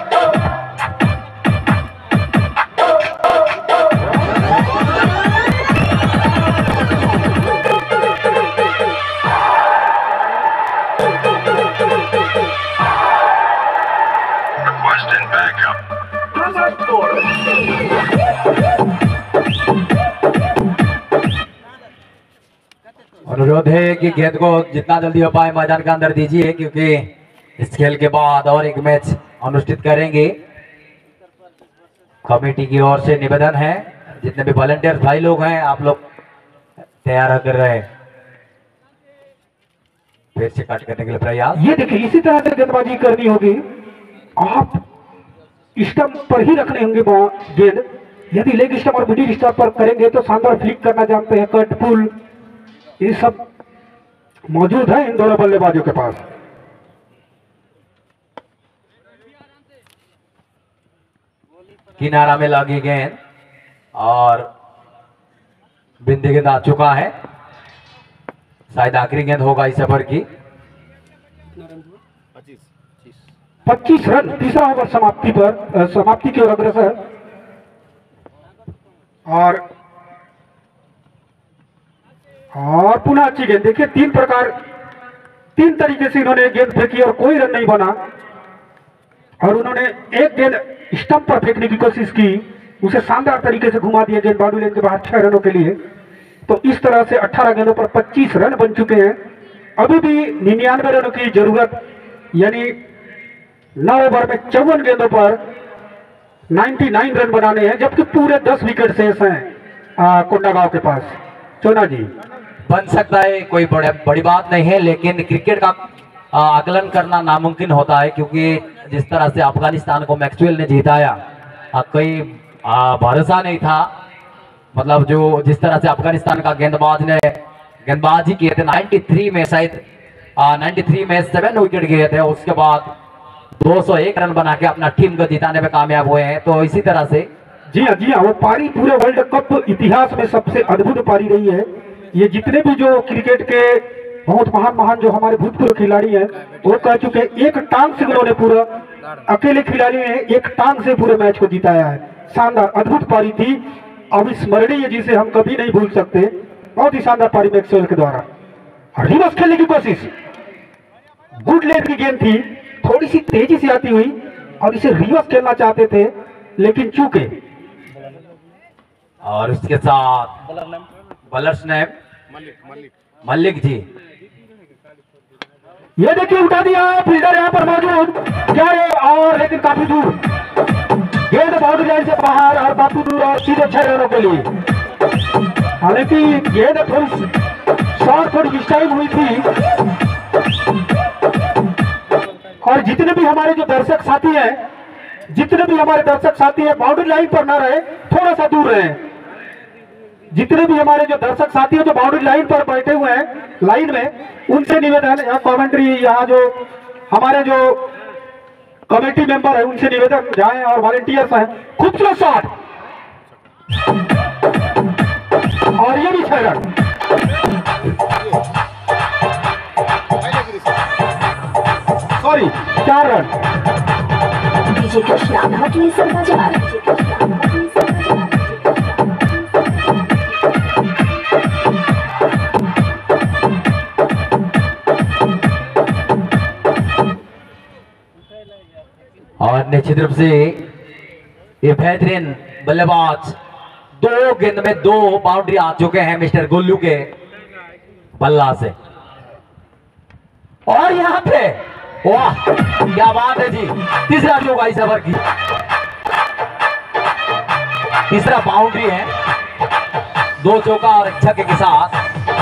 अनुरोध है कि गेंद को जितना जल्दी हो पाए मैदान के अंदर दीजिए, क्योंकि इस खेल के बाद और एक मैच अनुष्ठित करेंगे। कमेटी की ओर से निवेदन है, जितने भी वॉलंटियर भाई लोग हैं आप लोग तैयार कर रहे हैं, फिर से कट करने के लिए प्रयास। ये देखिए, इसी तरह से गेंदबाजी करनी होगी, आप स्टंप पर ही रखने होंगे गेंद। यदि लेग स्टंप और मिडिल स्टंप पर करेंगे तो शानदार फ्लिक करना जानते हैं, कट पुल ये सब मौजूद है इन दोनों बल्लेबाजों के पास। किनारा में लगी गेंद और बिंदी गेंद आ चुका है, शायद आखिरी गेंद होगा इस ओवर की। 25 रन, तीसरा ओवर समाप्ति पर, समाप्ति की ओर अग्रसर। और पुनः अच्छी गेंद, देखिए तीन तरीके से इन्होंने गेंद फेंकी और कोई रन नहीं बना, और उन्होंने एक गेंद स्टंप पर फेंकने की कोशिश की, उसे शानदार तरीके से घुमा दिया गेंद बाउंड्री लाइन के बाहर 6 रनों के लिए। तो इस तरह से 18 गेंदों पर 25 रन बन चुके हैं। अभी भी 99 रनों की जरूरत, यानी 9 ओवर में 54 गेंदों पर 99 रन बनाने हैं, जबकि पूरे 10 विकेट शेष हैं कोंडागांव के पास। चोना जी, बन सकता है, कोई बड़ी बात नहीं है, लेकिन क्रिकेट का आकलन करना नामुमकिन होता है, क्योंकि जिस तरह से अफगानिस्तान को मैक्सवेल ने जिताया, कोई भरोसा नहीं था। मतलब जो जिस तरह से अफगानिस्तान का गेंदबाज ने गेंदबाजी किए थे 93 में, शायद 93 में 7 विकेट गए थे, उसके बाद 201 रन बना के अपना टीम को जिताने में कामयाब हुए हैं। तो इसी तरह से जी हाँ, वो पारी पूरे वर्ल्ड कप इतिहास में सबसे अद्भुत पारी रही है। ये जितने भी जो क्रिकेट के बहुत महान जो हमारे भूतपूर्व खिलाड़ी हैं वो कह चुके हैं, एक टांग से उन्होंने पूरा, अकेले खिलाड़ी ने एक टांग से पूरे मैच को जिताया है। शानदार अद्भुत पारी थी, अविस्मरणीय, जिसे हम कभी नहीं भूल सकते। बहुत ही शानदार पारी मैक्सवेल के द्वारा। रिवर्स खेलने की कोशिश, गुड लेंथ की गेंद थी, थोड़ी सी तेजी से आती हुई, और इसे रिवर्स खेलना चाहते थे लेकिन चूके। और उसके साथ बल्लर्स ने मलिक जी, ये देखिए उठा दिया, फील्डर यहाँ पर मौजूद, क्या है, और लेकिन काफी दूर, गेंद बाउंड्री लाइन से बाहर और काफी दूर, और सीधे 6 रनों के लिए। हालांकि गेंद थोड़ी शॉर्ट थोड़ी मिस टाइम हुई थी, और जितने भी हमारे जो दर्शक साथी हैं बाउंड्री लाइन पर ना रहे, थोड़ा सा दूर रहे। जितने भी हमारे जो दर्शक साथी हैं जो बाउंड्री लाइन पर बैठे हुए हैं लाइन में, उनसे निवेदन, यहाँ कमेंट्री, यहाँ जो हमारे जो कमेटी मेंबर है उनसे निवेदन, जाएं और वॉलंटियर्स हैं। खूबसूरत शॉट, और ये भी 6 रन। सॉरी, 4 रन। डीजे कृष्णा भटनी समाचार। और निश्चित रूप से ये बेहतरीन बल्लेबाज 2 गेंद में 2 बाउंड्री आ चुके हैं मिस्टर गुल्लू के बल्ला से। और यहाँ पे वाह क्या बात है जी, तीसरा चौका इस ओवर की, तीसरा बाउंड्री है, 2 चौका और 1 छक्के के साथ।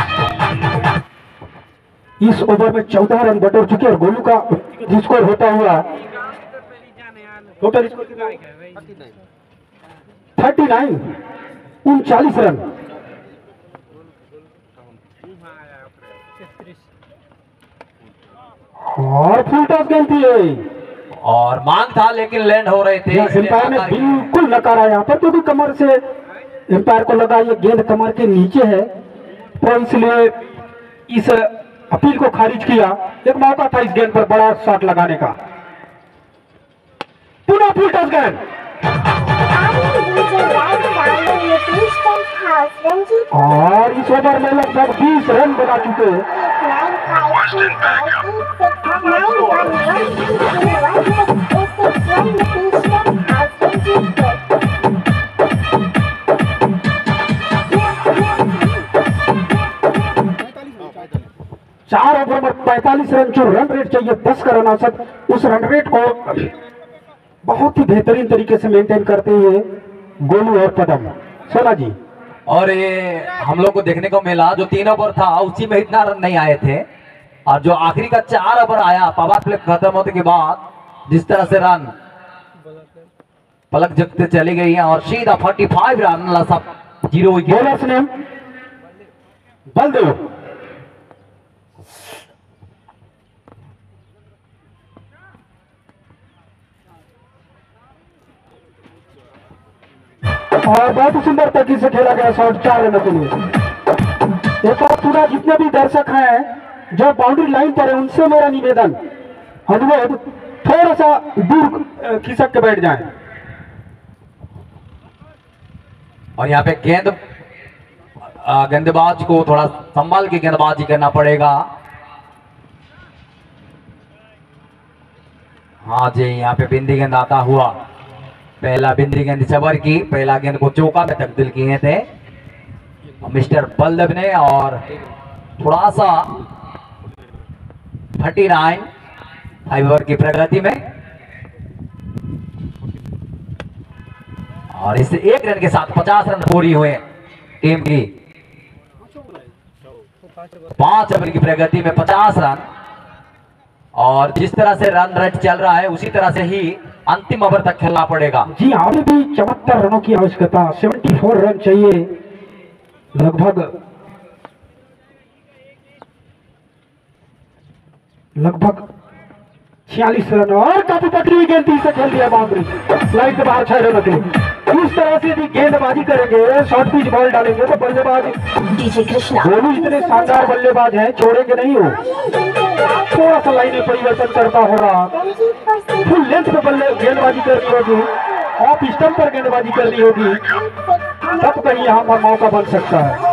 इस ओवर में 14 रन बटोर चुके और गोलू का स्कोर होता हुआ टोटल 39 39 रन। और फुल टॉस गेंद थी और मांग था लेकिन लैंड हो रहे थे, एम्पायर ने बिल्कुल नकारा यहाँ पर, क्योंकि कमर से एम्पायर को लगा ये गेंद कमर के नीचे है, तो इसलिए इस अपील को खारिज किया। एक मौका था इस गेंद पर बड़ा शॉट लगाने का। पुनः फुल टॉस गेंद और इस ओवर में लगभग 20 रन बना चुके हैं। चार ओवर में 45 रन, जो रन रेट चाहिए 10 का रन औसत, उस रन रेट को बहुत ही बेहतरीन तरीके से मेंटेन करते हुए गोलू और पदम। सोना जी, और ये हम लोग को देखने को मिला जो 3 ओवर था उसी में इतना रन नहीं आए थे, और जो आखिरी का 4 ओवर आया पावर प्ले खत्म होने के बाद जिस तरह से रन पलक झपकते चली गई है और सीधा 45 रन सब 0 विकेट। बॉलर्स ने बलदेव और बहुत ही सुंदर तरीके से खेला गया शॉट 4 रनों के लिए। एक और पूरा जितने भी दर्शक हैं जो बाउंड्री लाइन पर है उनसे मेरा निवेदन, अनुरोध, थोड़ा सा दूर खिसक के बैठ जाएं। और यहाँ पे गेंदबाज को थोड़ा संभाल के गेंदबाजी करना पड़ेगा। हाँ जी, यहाँ पे बिंदी गेंद आता हुआ, पहला बिंदी गेंद इस ओवर की, पहला गेंद को चौका में तब्दील किए थे मिस्टर बल्लभ ने, और थोड़ा सा 39 ओवर की प्रगति में, और इस 1 रन के साथ 50 रन पूरी हुए टीम की। 5 ओवर की प्रगति में 50 रन, और जिस तरह से रन रेट चल रहा है उसी तरह से ही अंतिम ओवर तक खेलना पड़ेगा। जी, अभी भी 74 रनों की आवश्यकता, 74 रन चाहिए, लगभग 46 रन, और काफी पकड़ी हुई गेंद से खेल दिया बाउंड्री लाइन के बाहर 6 रनों के लिए। इस तरह से भी गेंदबाजी करेंगे, शॉर्ट पिच बॉल डालेंगे तो बल्लेबाज गोलू इतने शानदार बल्लेबाज हैं, छोड़ेंगे नहीं हो। थोड़ा सा लाइन में परिवर्तन करता हो रहा, फुल लेंथ पे बल्ले गेंदबाजी करनी होगी, ऑफ स्टंप पर गेंदबाजी करनी होगी, तब कहीं यहाँ पर मौका बन सकता है।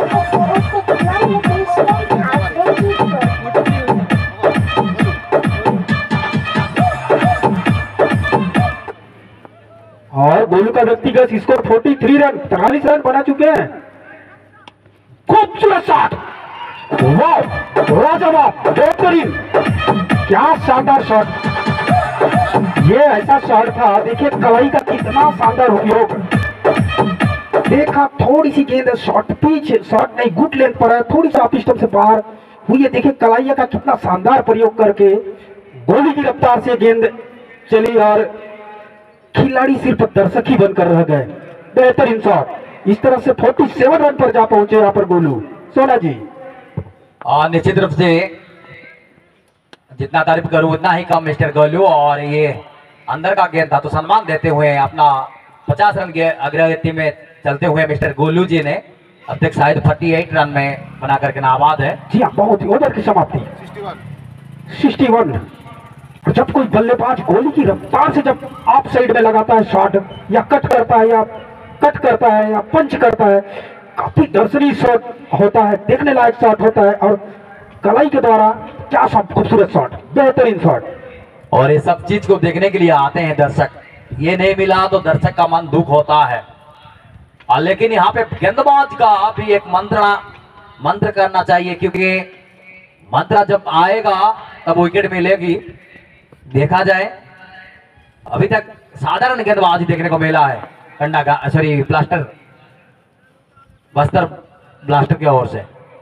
और गोलू का व्यक्तिगत स्कोर 43 रन, 43 रन बना चुके हैं। खूबसूरत शॉट, वाह, लाजवाब, बेहतरीन, क्या शानदार शॉट। ये ऐसा शॉट था, देखिए कलाई का कितना शानदार उपयोग, देखा थोड़ी सी गेंद शॉर्ट पिच, शॉर्ट नहीं गुड लेंथ पर है, थोड़ी सा ऑफ स्टंप से बाहर हुई है, देखिए कलाइया का कितना शानदार प्रयोग करके गोली की रफ्तार से गेंद चली और खिलाड़ी सिर्फ दर्शक ही बनकर रह गए। बेहतरीन शॉट, इस तरह से 47 रन पर जा पहुंचे यहाँ पर गोलू। सोना जी, निश्चित रूप से जितना तारीफ करूं उतना ही कम मिस्टर गोलू, और ये अंदर का गेंद था तो सम्मान देते हुए अपना 50 रन के अग्रगति में चलते हुए मिस्टर गोलू जी ने अब तक शायद 48 रन में बना करके नाबाद है। जी हाँ, बहुत ही ओवर की समाप्ति 61। जब कोई बल्लेबाज गोली की रफ्तार से जब ऑफ साइड में लगाता है शॉट, या कट करता है या पंच करता है, काफी दर्शनीय शॉट होता है, देखने लायक शॉट होता है, और कलाई के द्वारा क्या शॉट, खूबसूरत शॉट, बेहतरीन शॉट। और ये सब चीज को देखने के लिए आते हैं दर्शक, ये नहीं मिला तो दर्शक का मन दुख होता है। लेकिन यहाँ पे गेंदबाज का भी एक मंत्र करना चाहिए, क्योंकि मंत्र जब आएगा तब विकेट मिलेगी। देखा जाए अभी तक साधारण गेंदबाजी देखने को मिला है कंडा का, सॉरी ब्लास्टर, बस्तर ब्लास्टर की ओर से।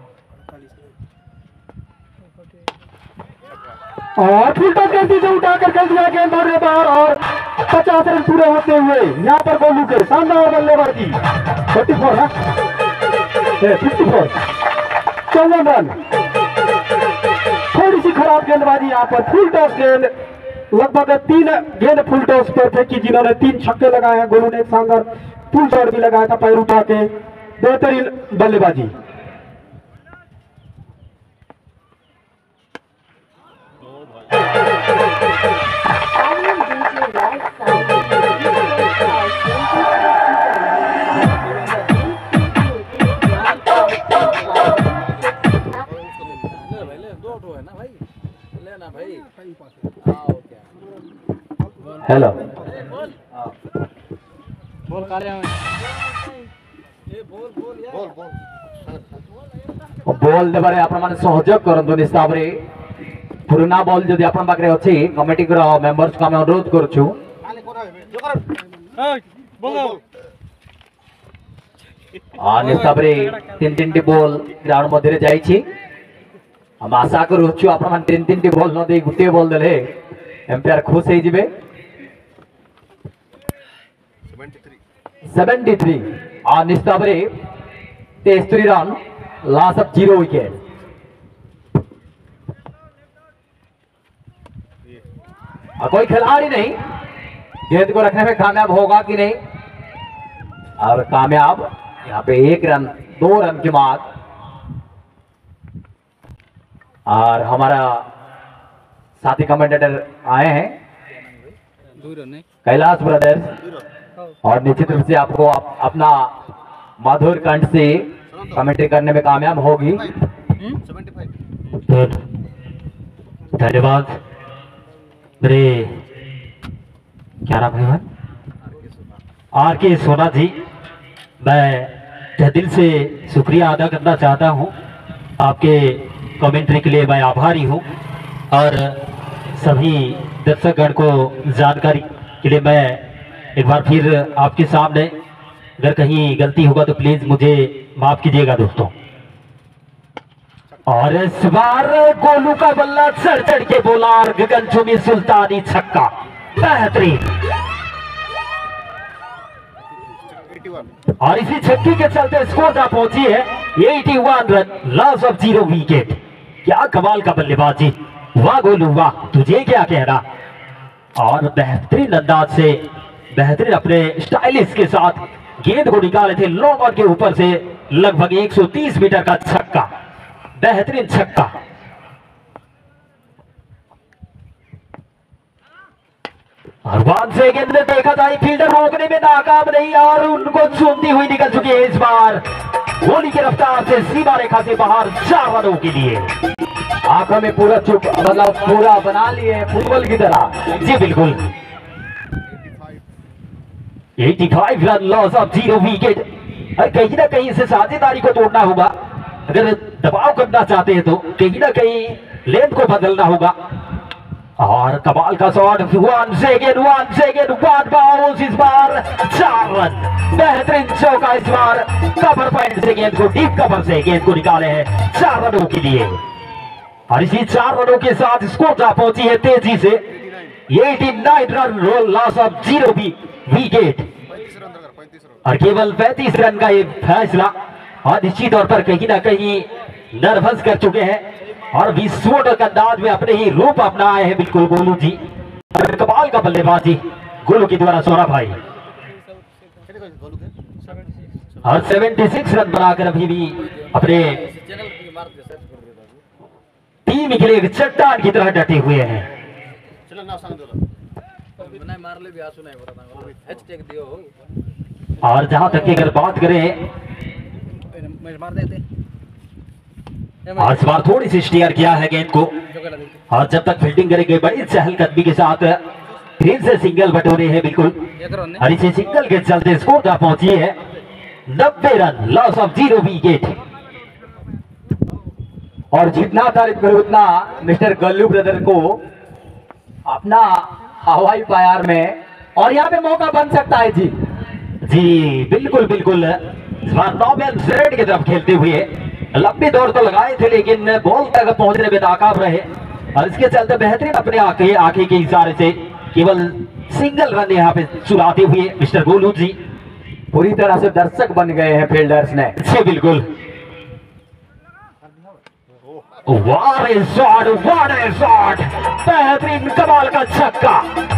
और फुल टॉस गलती से उठाकर कर दिया गेंद और बाहर, और 50 रन पूरे होते हुए यहाँ पर गोलू के शानदार बल्लेबाजी 44 ना 54 54 रन। थोड़ी सी खराब गेंदबाजी यहाँ पर, फुल टॉस गेंद लगभग 3 गेंद फुल टॉस पर फेंकी जिन्होंने 3 छक्के लगाए हैं। गोलू ने एक शानदार फुल शॉट भी लगाया था पैर उठा के, बेहतरीन बल्लेबाजी। हेलो बोल काले में बोल बोल बॉल देबारे आपण माने सहयोग करंतु निस्ताब रे पुराना बॉल जदि आपण पाखरे अछि कमिटी को मेंबर्स को हम अनुरोध करछु आ निस्ताब रे 3 टी बॉल ग्राउंड मध्ये जाई छी। हम आशा करूछु आपण माने 3 टी बॉल न दे गुटे बॉल देले एम्पायर खुश हे जिवे। 73 आ निस्ताब रे 73 रन, लॉस ऑफ 0 विकेट। कोई खिलाड़ी नहीं गेंद को रखने में कामयाब होगा कि नहीं, और कामयाब यहाँ पे 1 रन 2 रन के बाद। और हमारा साथी कमेंटेटर आए हैं कैलाश ब्रदर्स, और निश्चित रूप से आपको अपना मधुर कंठ से कमेंट्री करने में कामयाब होगी। धन्यवाद मेरे क्या नाम है आर के सोना जी, मैं तहे दिल से शुक्रिया अदा करना चाहता हूं। आपके कमेंट्री के लिए मैं आभारी हूं, और सभी दर्शकगण को जानकारी के लिए मैं एक बार फिर आपके सामने, अगर कहीं गलती होगा तो प्लीज मुझे माफ कीजिएगा दोस्तों। और इस बार गोलू का बल्ला चढ़ चढ़ के बोला और गगनचुंबी सुल्तानी छक्का, बेहतरीन। और इसी छक्के के चलते स्कोर जा पहुंची है 81 रन, लॉस ऑफ 0 विकेट। क्या कमाल का बल्लेबाजी, वाह गोलू वाह, तुझे क्या कहना। और बेहतरीन अंदाज से, बेहतरीन अपने स्टाइलिश के साथ गेंद को निकाले थे लॉन्ग ऑन के ऊपर से लगभग 130 मीटर का छक्का, बेहतरीन छक्का। और वहां से गेंद में देखा जाए फील्डर रोकने में नाकाम नहीं, और उनको चूमती हुई निकल चुकी है इस बार गोली की रफ्तार से सीमा रेखा से बाहर 4 रनों के लिए। आंखों में पूरा चुप, मतलब पूरा बना लिए फुटबॉल की तरह। जी बिल्कुल, 85 रन, लॉस ऑफ 0 विकेट। और कहीं ना कहीं से साझेदारी को तोड़ना होगा, अगर दबाव करना चाहते हैं तो कहीं ना कहीं लेंथ को बदलना होगा। और कमाल का शॉट, वन सेकेंड बाद बाउंस, इस बार 4 रन, बेहतरीन चौका इस बार। कवर पॉइंट से गेंद को, डीप कवर से गेंद को निकाले हैं 4 रनों के लिए। और इसी 4 रनों के साथ स्कोर जा पहुंची है तेजी से 89 रन, लॉस ऑफ 0 विकेट। और केवल 35 रन का ये फैसला, और निश्चित तौर पर कहीं ना कहीं नर्वस कर चुके हैं, और विस्फोटक अंदाज में अपने ही रूप अपना आए हैं बिल्कुल गोलू जी। और कमाल का बल्लेबाजी गोलू के द्वारा सोना भाई। और 76 रन बनाकर अभी भी अपने टीम के लिए एक चट्टान की तरह डटे हुए हैं। और जहां तक की अगर बात करें, और इस बार थोड़ी सी स्टीयर किया है गेंद को, और जब तक फील्डिंग करेंगे बड़ी चहलकदमी के साथ ग्रीन से सिंगल बटोरे हैं बिल्कुल। और इसी सिंगल के चलते स्कोर जा पहुंची है 90 रन, लॉस ऑफ 0 विकेट। और जितना तारीफ करो उतना मिस्टर गल्लू ब्रदर को अपना हवाई प्यार में, और यहाँ पे मौका बन सकता है जी। जी बिल्कुल बिल्कुल, इस बार नॉबेल रेड की तरफ खेलते हुए लंबी दौड़ तो लगाए थे लेकिन बॉल तक पहुंचने में नाकाम रहे, और इसके चलते बेहतरीन अपने आंखें के इशारे से केवल सिंगल रन यहाँ पे चुराते हुए मिस्टर गोलू जी पूरी तरह से दर्शक बन गए हैं फील्डर्स ने। जी बिल्कुल। What a shot, what a shot! बेहतरीन कमाल का छक्का।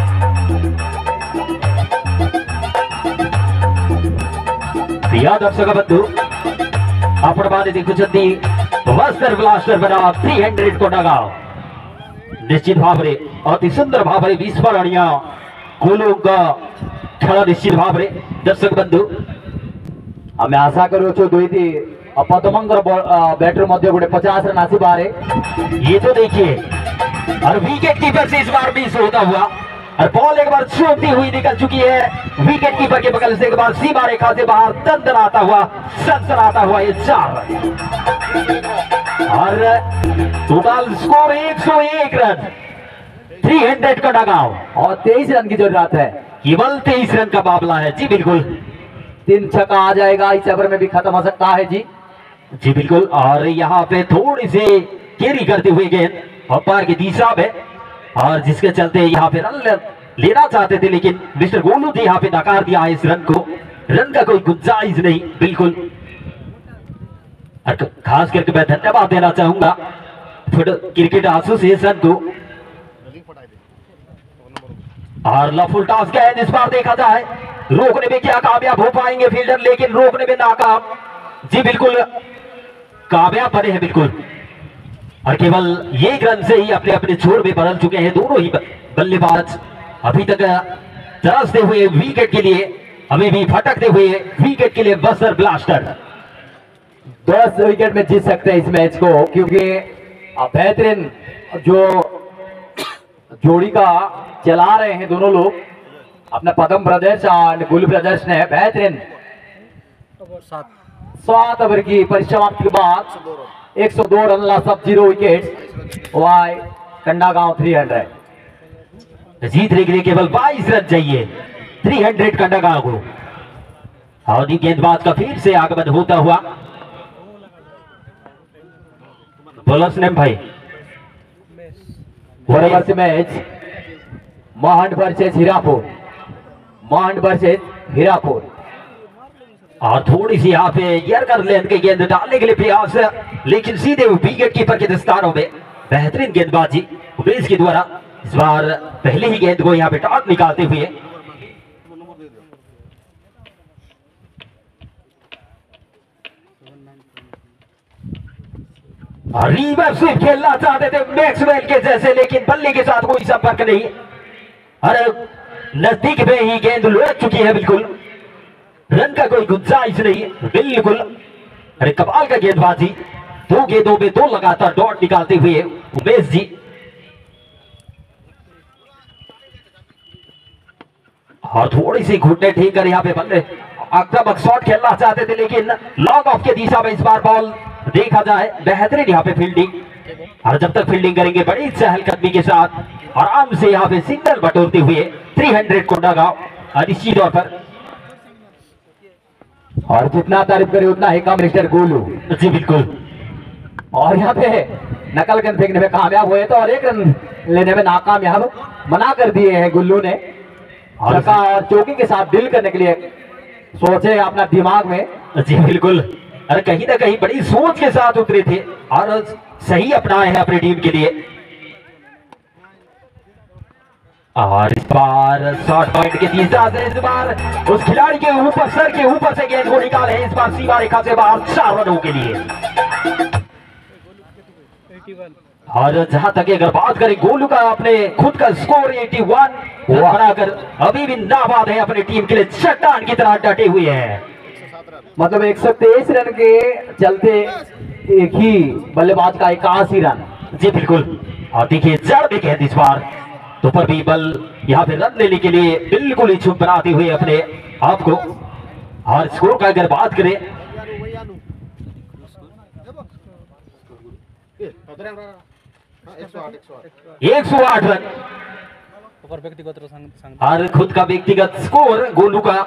प्रिय दर्शक बंधु, आपण बारे देखुछंती वस्तर ब्लास्टर बना 300 को डगाओ निश्चित भाव में अति सुंदर भाव में विस्फोरणीय गोलों का खेल निश्चित भाव में दर्शक बंधु हमें आशा करूँ दुईटी पदमंगर बैटर मध्य गोटे 50 रन आसी बारे। ये तो देखिए, और विकेट कीपर से इस बार मिस होता हुआ, और बॉल एक बार चूकती हुई निकल चुकी है विकेट कीपर के बगल से, एक बार सीमा रेखा से बाहर दंदनाता हुआ सनसनाता हुआ ये 4 रन, और टोटल स्कोर 101 रन, 300 का डगाव और 23 रन की जरूरत है। केवल 23 रन का मामला है। जी बिल्कुल, 3 छक्का आ जाएगा, इस ओवर में भी खत्म हो सकता है जी। जी बिल्कुल, और यहाँ पे थोड़ी सी केरी करते हुए गेंद अंपायर की दिशा में, और जिसके चलते यहाँ पे रन लेना चाहते थे लेकिन मिस्टर गोलू जी यहाँ पे नकार दिया है इस रन को। रन का कोई गुंजाइश नहीं बिल्कुल। और खास करके मैं धन्यवाद देना चाहूंगा क्रिकेट एसोसिएशन को, और लफुल टॉस गेंद इस बार देखा जाए रोकने में क्या कामयाब हो पाएंगे फील्डर, लेकिन रोकने में नाकाम। जी बिल्कुल, कामयाब बने हैं बिल्कुल, और केवल एक रन से ही अपने अपने छोर में बदल चुके हैं दोनों ही बल्लेबाज। अभी तक तरसते हुए विकेट के लिए, अभी भी भटकते हुए विकेट के लिए बस्तर ब्लास्टर 10 विकेट में जीत सकते हैं इस मैच को, क्योंकि बेहतरीन जो जोड़ी का चला रहे हैं दोनों लोग, अपने पदम ब्रदर्स और गुल ब्रदर्स ने बेहतरीन 7 ओवर की परिसमाप्ति के बाद 102 रन ला सब 0 विकेट वाई कंडागांव 300 जीतने के लिए केवल 22 रन चाहिए 300 कंडागांव को। और गेंदबाज का फिर से आगमन होता हुआ बॉलर्स ने भाई बराबर से match Mahand versus Hirapur, Mahand versus Hirapur, और थोड़ी सी यहाँ पे यर्कर लेंथ के गेंद डालने के लिए प्रयास, लेकिन सीधे विकेट कीपर के दस्तानों में बेहतरीन गेंदबाजी उमेश के द्वारा इस बार पहले ही गेंद को यहाँ पे टॉप निकालते हुए। रिवर्स स्वीप खेलना चाहते थे मैक्सवेल के जैसे, लेकिन बल्ले के साथ कोई संपर्क नहीं, अरे नजदीक में ही गेंद लुढ़क चुकी है बिल्कुल, रन का कोई गुंजाइश नहीं बिल्कुल। अरे कमाल का गेंदबाजी, 2 गेंदों में 2 लगातार डॉट निकालते हुए उमेश जी। और थोड़ी सी घुटने ठीक कर यहाँ पे बल्ले आक्रामक शॉट खेलना चाहते थे, लेकिन लॉन्ग ऑफ के दिशा में इस बार बॉल देखा जाए बेहतरीन यहाँ पे फील्डिंग, और जब तक फील्डिंग करेंगे बड़ी चहलकदमी के साथ आराम से यहाँ पे सिंगल बटोरते हुए 300 को डगाओ निश्चित तौर पर। और जितना तारीफ करे उतना ही कम मिस्टर गोलू। जी बिल्कुल, और यहाँ पे नकल गेंद फेंकने में कामयाब हुए तो, और 1 रन लेने में नाकामयाब मना कर दिए हैं गुल्लू ने, और चौकी के साथ डील करने के लिए सोचे अपना दिमाग में। जी बिल्कुल, अरे कहीं ना कहीं बड़ी सोच के साथ उतरे थे और सही अपनाए हैं अपनी टीम के लिए। और इस बार शॉर्ट पॉइंट के दिशा से इस बार उस खिलाड़ी के ऊपर, सर के ऊपर से गेंद को निकाले इस बार सीमा रेखा से बाहर 4 रनों के लिए। और जहां तक अगर बात करें गोलू का अपने खुद का स्कोर 81 बनाकर अभी भी नाबाद है अपनी टीम के लिए, चट्टान की तरह डटे हुए हैं। मतलब 123 रन के चलते एक ही बल्लेबाज का 81 रन। जी बिल्कुल, और देखिए जड़ में गेंद इस बार तो पर भी बल यहाँ पे रन लेने के लिए बिल्कुल इच्छुक बनाते हुए अपने आप को। और स्कोर का अगर बात करें 108 रन ऊपर व्यक्तिगत संग और खुद का व्यक्तिगत स्कोर गोलू का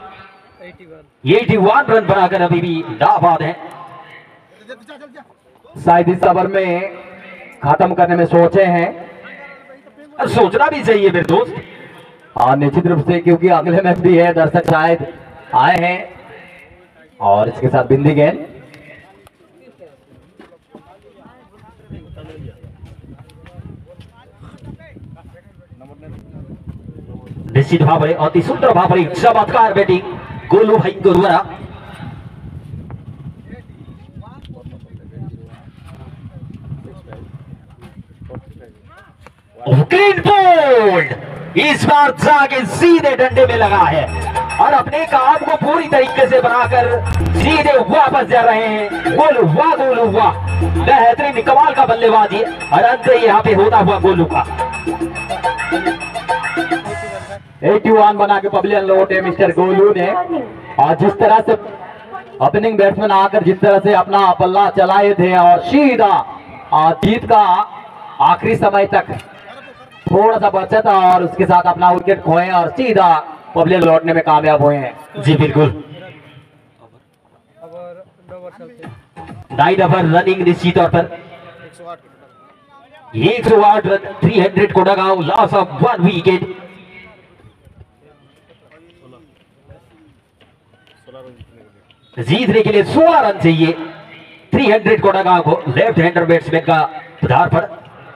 81 रन बनाकर अभी भी दाबाद है। शायद इस ओवर में खत्म करने में सोचे हैं, और सोचना भी चाहिए मेरे दोस्त। और निश्चित रूप से क्योंकि अगले मैच भी है, दर्शक शायद आए हैं और इसके साथ बिंदी गेंद निश्चित भाव में अति सुंदर भाव में चमत्कार बैटिंग गोलू भाई को द्वारा। ग्रीन बोल्ड इस बार जाके सीधे डंडे में लगा है और अपने काम को पूरी तरीके से बनाकर सीधे वापस जा रहे हैं गोलू। वाह गोलू वाह, बेहतरीन कमाल का बल्लेबाजी और अंत यहाँ पे होता हुआ गोलू का 81 बना के पवेलियन लौटे मिस्टर गोलू ने। और जिस तरह से ओपनिंग बैट्समैन आकर जिस तरह से अपना पल्ला चलाए थे और सीधा जीत का आखिरी समय तक थोड़ा सा बचत और उसके साथ अपना विकेट खोए और सीधा पवेलियन लौटने में कामयाब हुए हैं। जी बिल्कुल, नाइन ओवर रनिंग निश्चित तौर पर 108 रन 300 को डगाओ, लॉस ऑफ 1 विकेट। जीतने के लिए 16 रन चाहिए 300 को डगाओ को लेफ्ट हैंडर बैट्समैन का आधार पर।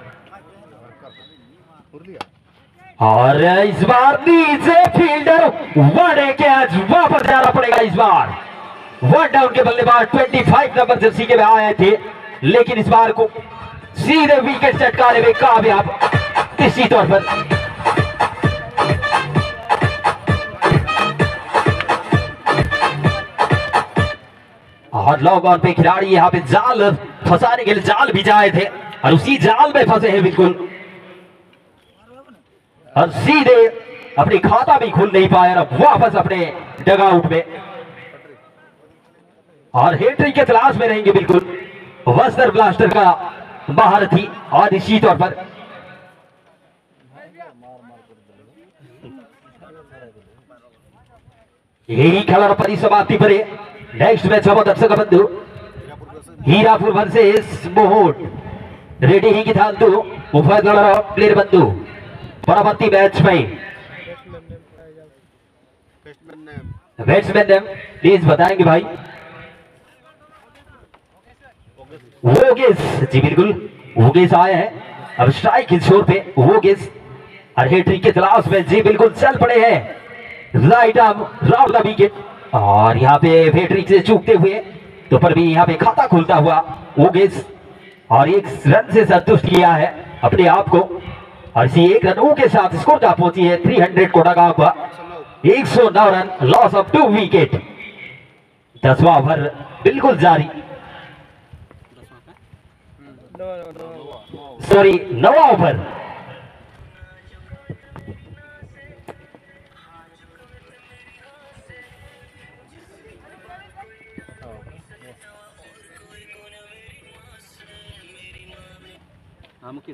और इस बार नीचे फील्डर वन कैच वापस जाना पड़ेगा। इस बार वन डाउन के बल्लेबाज 25 नंबर जर्सी के में आए थे, लेकिन इस बार को सीधे विकेट चटकाने में कामयाब निश्चित तौर पर। और लॉन्ग ऑन पे खिलाड़ी यहाँ पे जाल फंसाने के लिए जाल भिजाए थे और उसी जाल में फंसे हैं बिल्कुल, और सीधे अपनी खाता भी खुल नहीं पाया और वापस अपने डगआउट में और हैट्रिक के तलाश में रहेंगे बिल्कुल वस्टर ब्लास्टर का महारथी। और इसी तौर पर यही खेल परिसमाप्ति पर नेक्स्ट मैच हम दर्शक बंधु हीरापुर वर्सेस मोहोट रेडी ही किथांतु उभय दल प्लेयर बंधु परवर्ती मैच में बैट्समैन ने प्लीज बताएंगे भाई। वोगेस, जी बिल्कुल वोगेस आए हैं अब स्ट्राइक के छोर पे। वोगेस और हैट्रिक के तलाश में जी बिल्कुल चल पड़े हैं right arm round the wicket और यहाँ पे हैट्रिक से चूकते हुए तो पर भी यहाँ पे खाता खुलता हुआ वोगेस और एक रन से संतुष्ट किया है अपने आप को और इसी एक रनों के साथ स्कोर जा पहुंची है 300 को डगा हुआ 109 रन, लॉस ऑफ 2 विकेट। 10वां ओवर बिल्कुल जारी, सॉरी 9वां ओवर। हाँ मुकेश,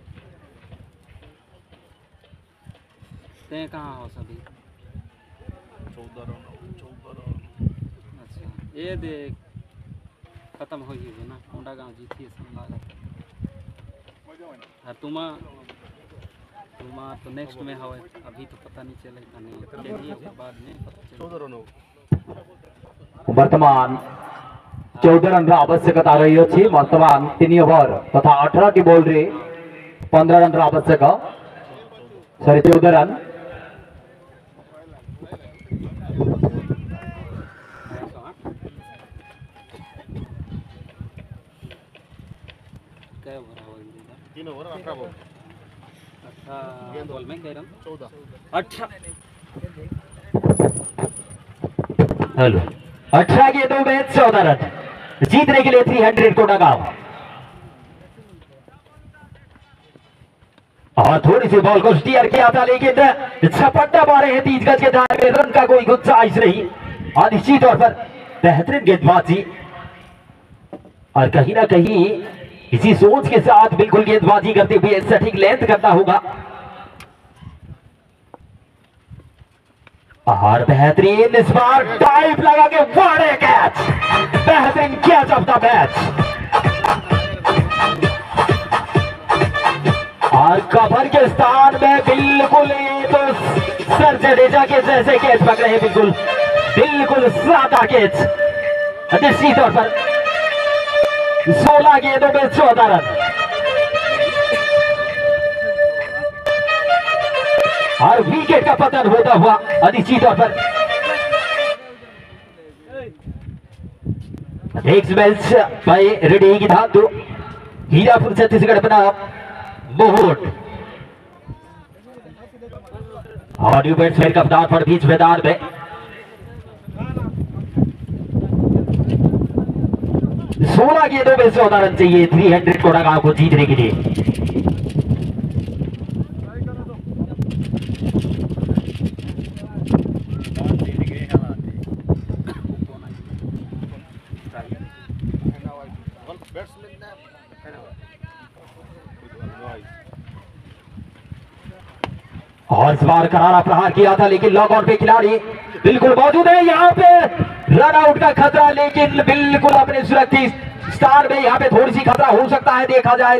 ते कहाँ हो सभी? 14 अच्छा, ये देख खत्म हो गई ना, कोंडा गांव जीती है सब लागत। और तुम तो नेक्स्ट में हवे, अभी तो पता नहीं चलेगा, नहीं चलिए फिर बाद में पता चलेगा। वर्तमान 14 रन आवश्यकता रही अच्छी। वर्तमान 3 ओवर तथा 18 की बॉल रे 15 रन आवश्यक, सॉरी 14 रन। क्या भरा हुआ है? 3 ओवर 18 बॉल, 18 बॉल में कह रहा हूँ 14 18। हेलो 18 के 2 मैच 14 रन जीतने के लिए 300 को डगाओ और थोड़ी सी बॉल को स्टीयर किया था लेकिन छपट्टा मारे हैं 30 गज के दायरे में, रन का कोई गुंजाइश नहीं और निश्चित तौर पर बेहतरीन गेंदबाजी और कहीं ना कहीं इसी सोच के साथ बिल्कुल गेंदबाजी करते हुए सटीक लेंथ करना होगा। और बेहतरीन इस बार टाइप लगा के बड़े कैच, बेहतरीन कैच ऑफ द मैच। और कवर के स्थान में बिल्कुल ये तो सर जडेजा के जैसे कैच पकड़े हैं, बिल्कुल बिल्कुल सादा कैच। निश्चित तौर पर 16 गेंदों में 14 रन। और विकेट का पतन होता हुआ अनिश्चित तौर पर नेक्स्ट मैच बाय रेडी की धातु हीरापुर छत्तीसगढ़ बनाम मोहोट। और न्यू बैट्समैन कप्तान पर बीच मैदान में 16 गेंदों में 14 रन चाहिए 300 कोडागांव को जीतने के लिए। और इस बार करारा प्रहार किया था लेकिन लॉक ऑन पे खिलाड़ी बिल्कुल मौजूद है। यहाँ पे रन आउट का खतरा, लेकिन बिल्कुल अपने सुरक्षित स्थान में यहाँ पे थोड़ी सी खतरा हो सकता है, देखा जाए।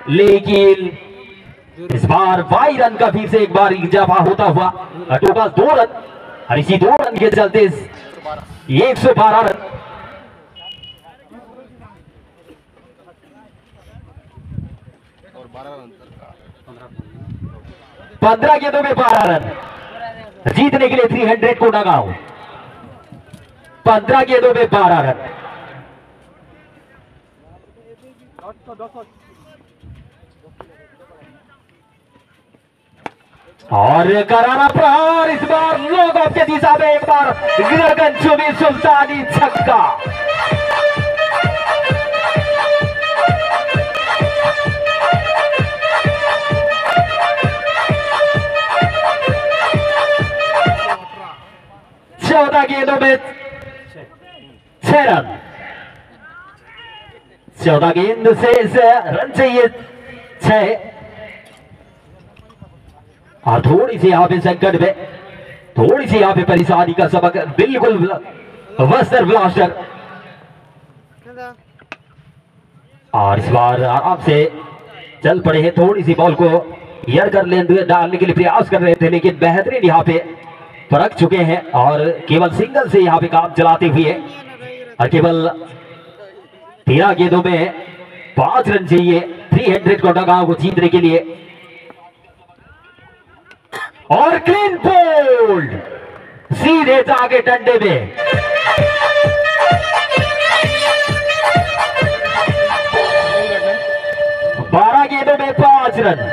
लेकिन इस बार 22 रन का फिर से एक बार इजाफा होता हुआ टोटल 2 रन, और इसी 2 रन के चलते 112 रन। और 12 रन 15 गेंदों में 12 रन जीतने के लिए 300 कोडागांव। 15 गेंदों में 12 रन। और करारा प्रहार इस बार लॉग ऑफ के दिशा में एक बार गगन चुमी सुल्तानी छक्का। चौदह गेंदों में 6 रन। 14 गेंद से रन चाहिए 6। और थोड़ी सी यहाँ पे संकट में, थोड़ी सी यहाँ पे परेशानी का सबक, बिल्कुल वस्टर ब्लास्टर। और इस बार आराम से चल पड़े हैं, थोड़ी सी बॉल को एयर कर डालने के लिए प्रयास कर रहे थे, लेकिन बेहतरीन यहाँ पे परख चुके हैं और केवल सिंगल से यहाँ पे काम चलाते हुए, और केवल 13 गेंदों में 5 रन चाहिए 300 कोडागांव को जीतने के लिए। और क्लीन बोल्ड सीधे जाके डंडे में। बारह गेंदों में 5 रन।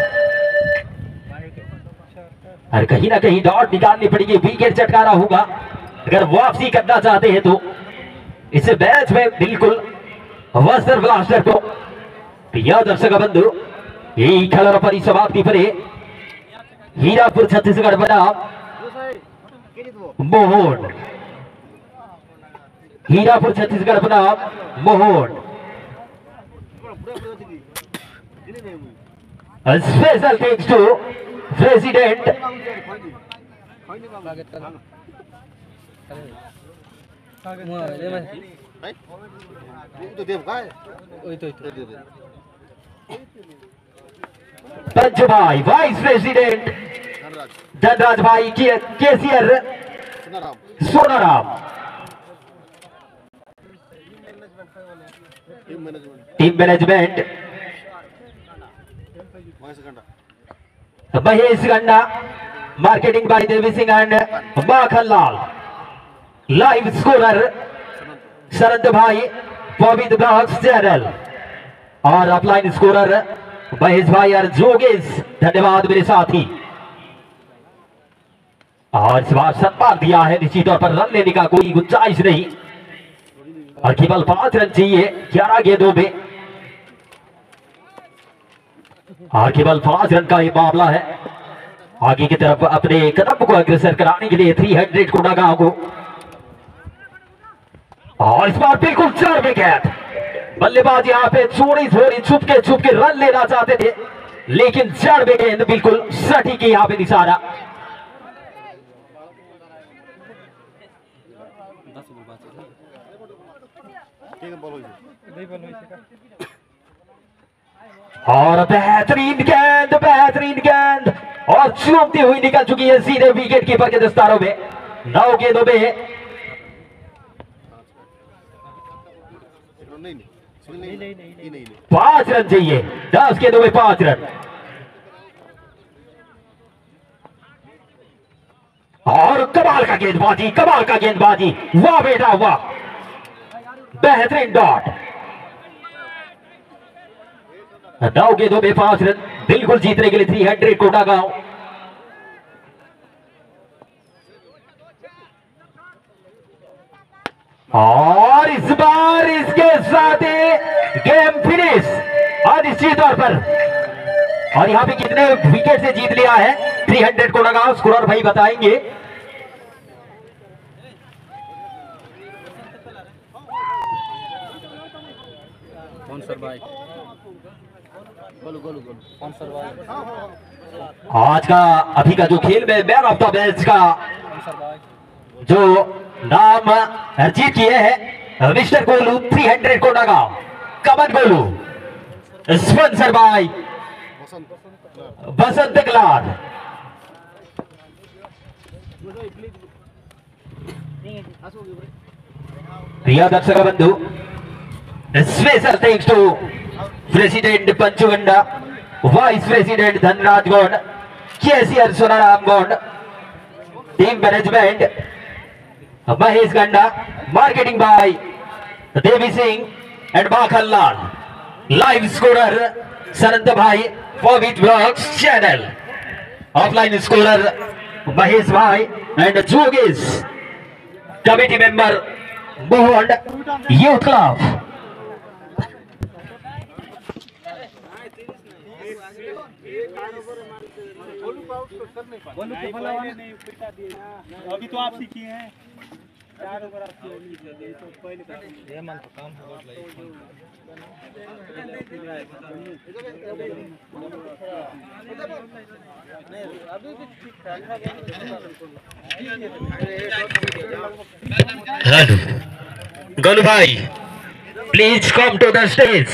और कहीं ना कहीं डॉट निकालनी पड़ेगी, विकेट चटकारा होगा अगर वापसी करना चाहते हैं तो। इस मैच में बिल्कुल वस्टर ब्लास्टर को प्रिय दर्शक बंधु यही खेल परिसमाप्ति पर हीरापुर छत्तीसगढ़ बनाम मोहोट। हीरापुर छत्तीसगढ़ बनाम Mohot. Special thanks to president Panch भाई, वाइस प्रेसिडेंट धनराज भाई, cashier Sonaram, team management Mahesh Ganda, marketing by Devi Singh and Makhan Lal, live scorer Sharad भाई, पवित्र ब्लॉग्स चैनल, और अपलाइन स्कोरर महेश भाई और जोगेश। धन्यवाद मेरे साथी। और इस बार सम्मान दिया है, निश्चित तौर पर रन लेने का कोई गुंजाइश नहीं, और केवल 5 रन चाहिए 11 गेंदों में, और केवल 5 रन का ये मामला है। आगे की तरफ अपने कदम को अग्रसर कराने के लिए 300 कोडागांव को। और इस बार बिल्कुल 4 विकेट बल्लेबाज यहाँ पे चोरी छुप के रन लेना चाहते थे, लेकिन जड़ में गेंद बिल्कुल सटीक यहाँ पे निशाना। और बेहतरीन गेंद और चूमती हुई निकल चुकी है सीधे विकेट कीपर के दस्तारों में। 9 गेंदों में नहीं 5 रन चाहिए। 10 गेंदों में 5 रन। और कमाल का गेंदबाजी, वाह बेटा वाह, बेहतरीन डॉट। 9 गेंदों में 5 रन, बिल्कुल जीतने के लिए 300 कोटा गांव। और इस बार इसके साथ गेम फिनिश अनिश्चित तौर पर। और यहां पे कितने विकेट से जीत लिया है 300 कोटा गांव, स्कोर भाई बताएंगे। आज का अभी का जो खेल में मैन ऑफ द मैच का जो नाम अर्जित किए हैं मिस्टर गोलू 300 कोटा गांव, come on Golu, sponsor by Basant Kalar. प्रिय दर्शक बंधु, special thanks to president Panchuganda, vice president Dhanraj Gaur, cashier Sonaram Gaur, team management Mahesh Ganda, marketing by Devi Singh and Makhan Lal, live scorer Sanant भाई फॉरविट blogs channel, offline scorer Mahesh भाई एंड जोगेश, committee member Mohan youth club. अभी तो आप सीखी हैं 4 ओवर आपकी तो पहले ये मन तो काम हो हेलो गोलू भाई, please come to the stage.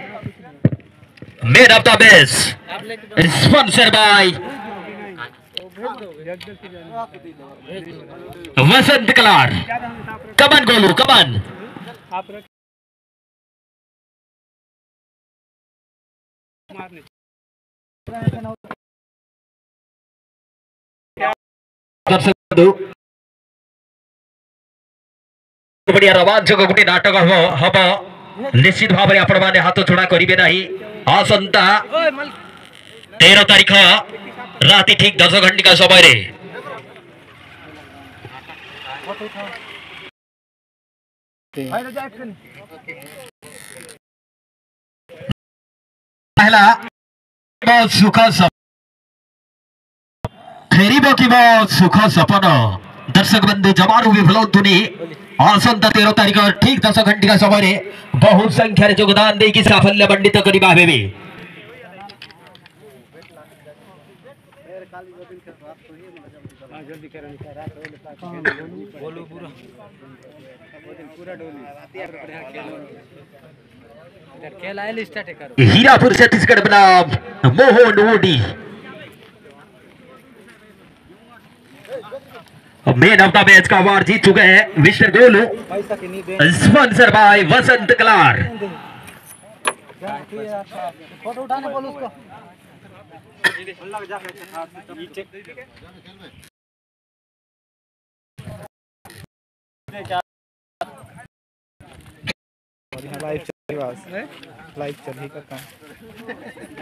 Man of the match sponsor by Vasant Kalar, come on Golu come on. बढ़िया रोमांचक गोटे नाटक हम निश्चित भाव में आपण माने हाथ छोड़ा करेंगे नहीं। आसंता 13 तारीख राति ठीक 10 घंटिका समय रे पहला बहुत सुख फेरीब कि सुख सपन दर्शक बंधु जमारू विफलुनी आसंता 13 तारीख ठीक 10 घंटिका समय बहुत संख्यार योगदान देकी साफल्य मंडित करवा भेबे। हीरापुर छत्तीसगढ़ बनाम मोहन वोडी। मैन ऑफ द मैच का अवार्ड जीत चुके हैं mister Golu, sponsor by Vasant Kalar. Photo उठाने बोलो उसको। लाइव चल रही है, लाइव चल रही का काम।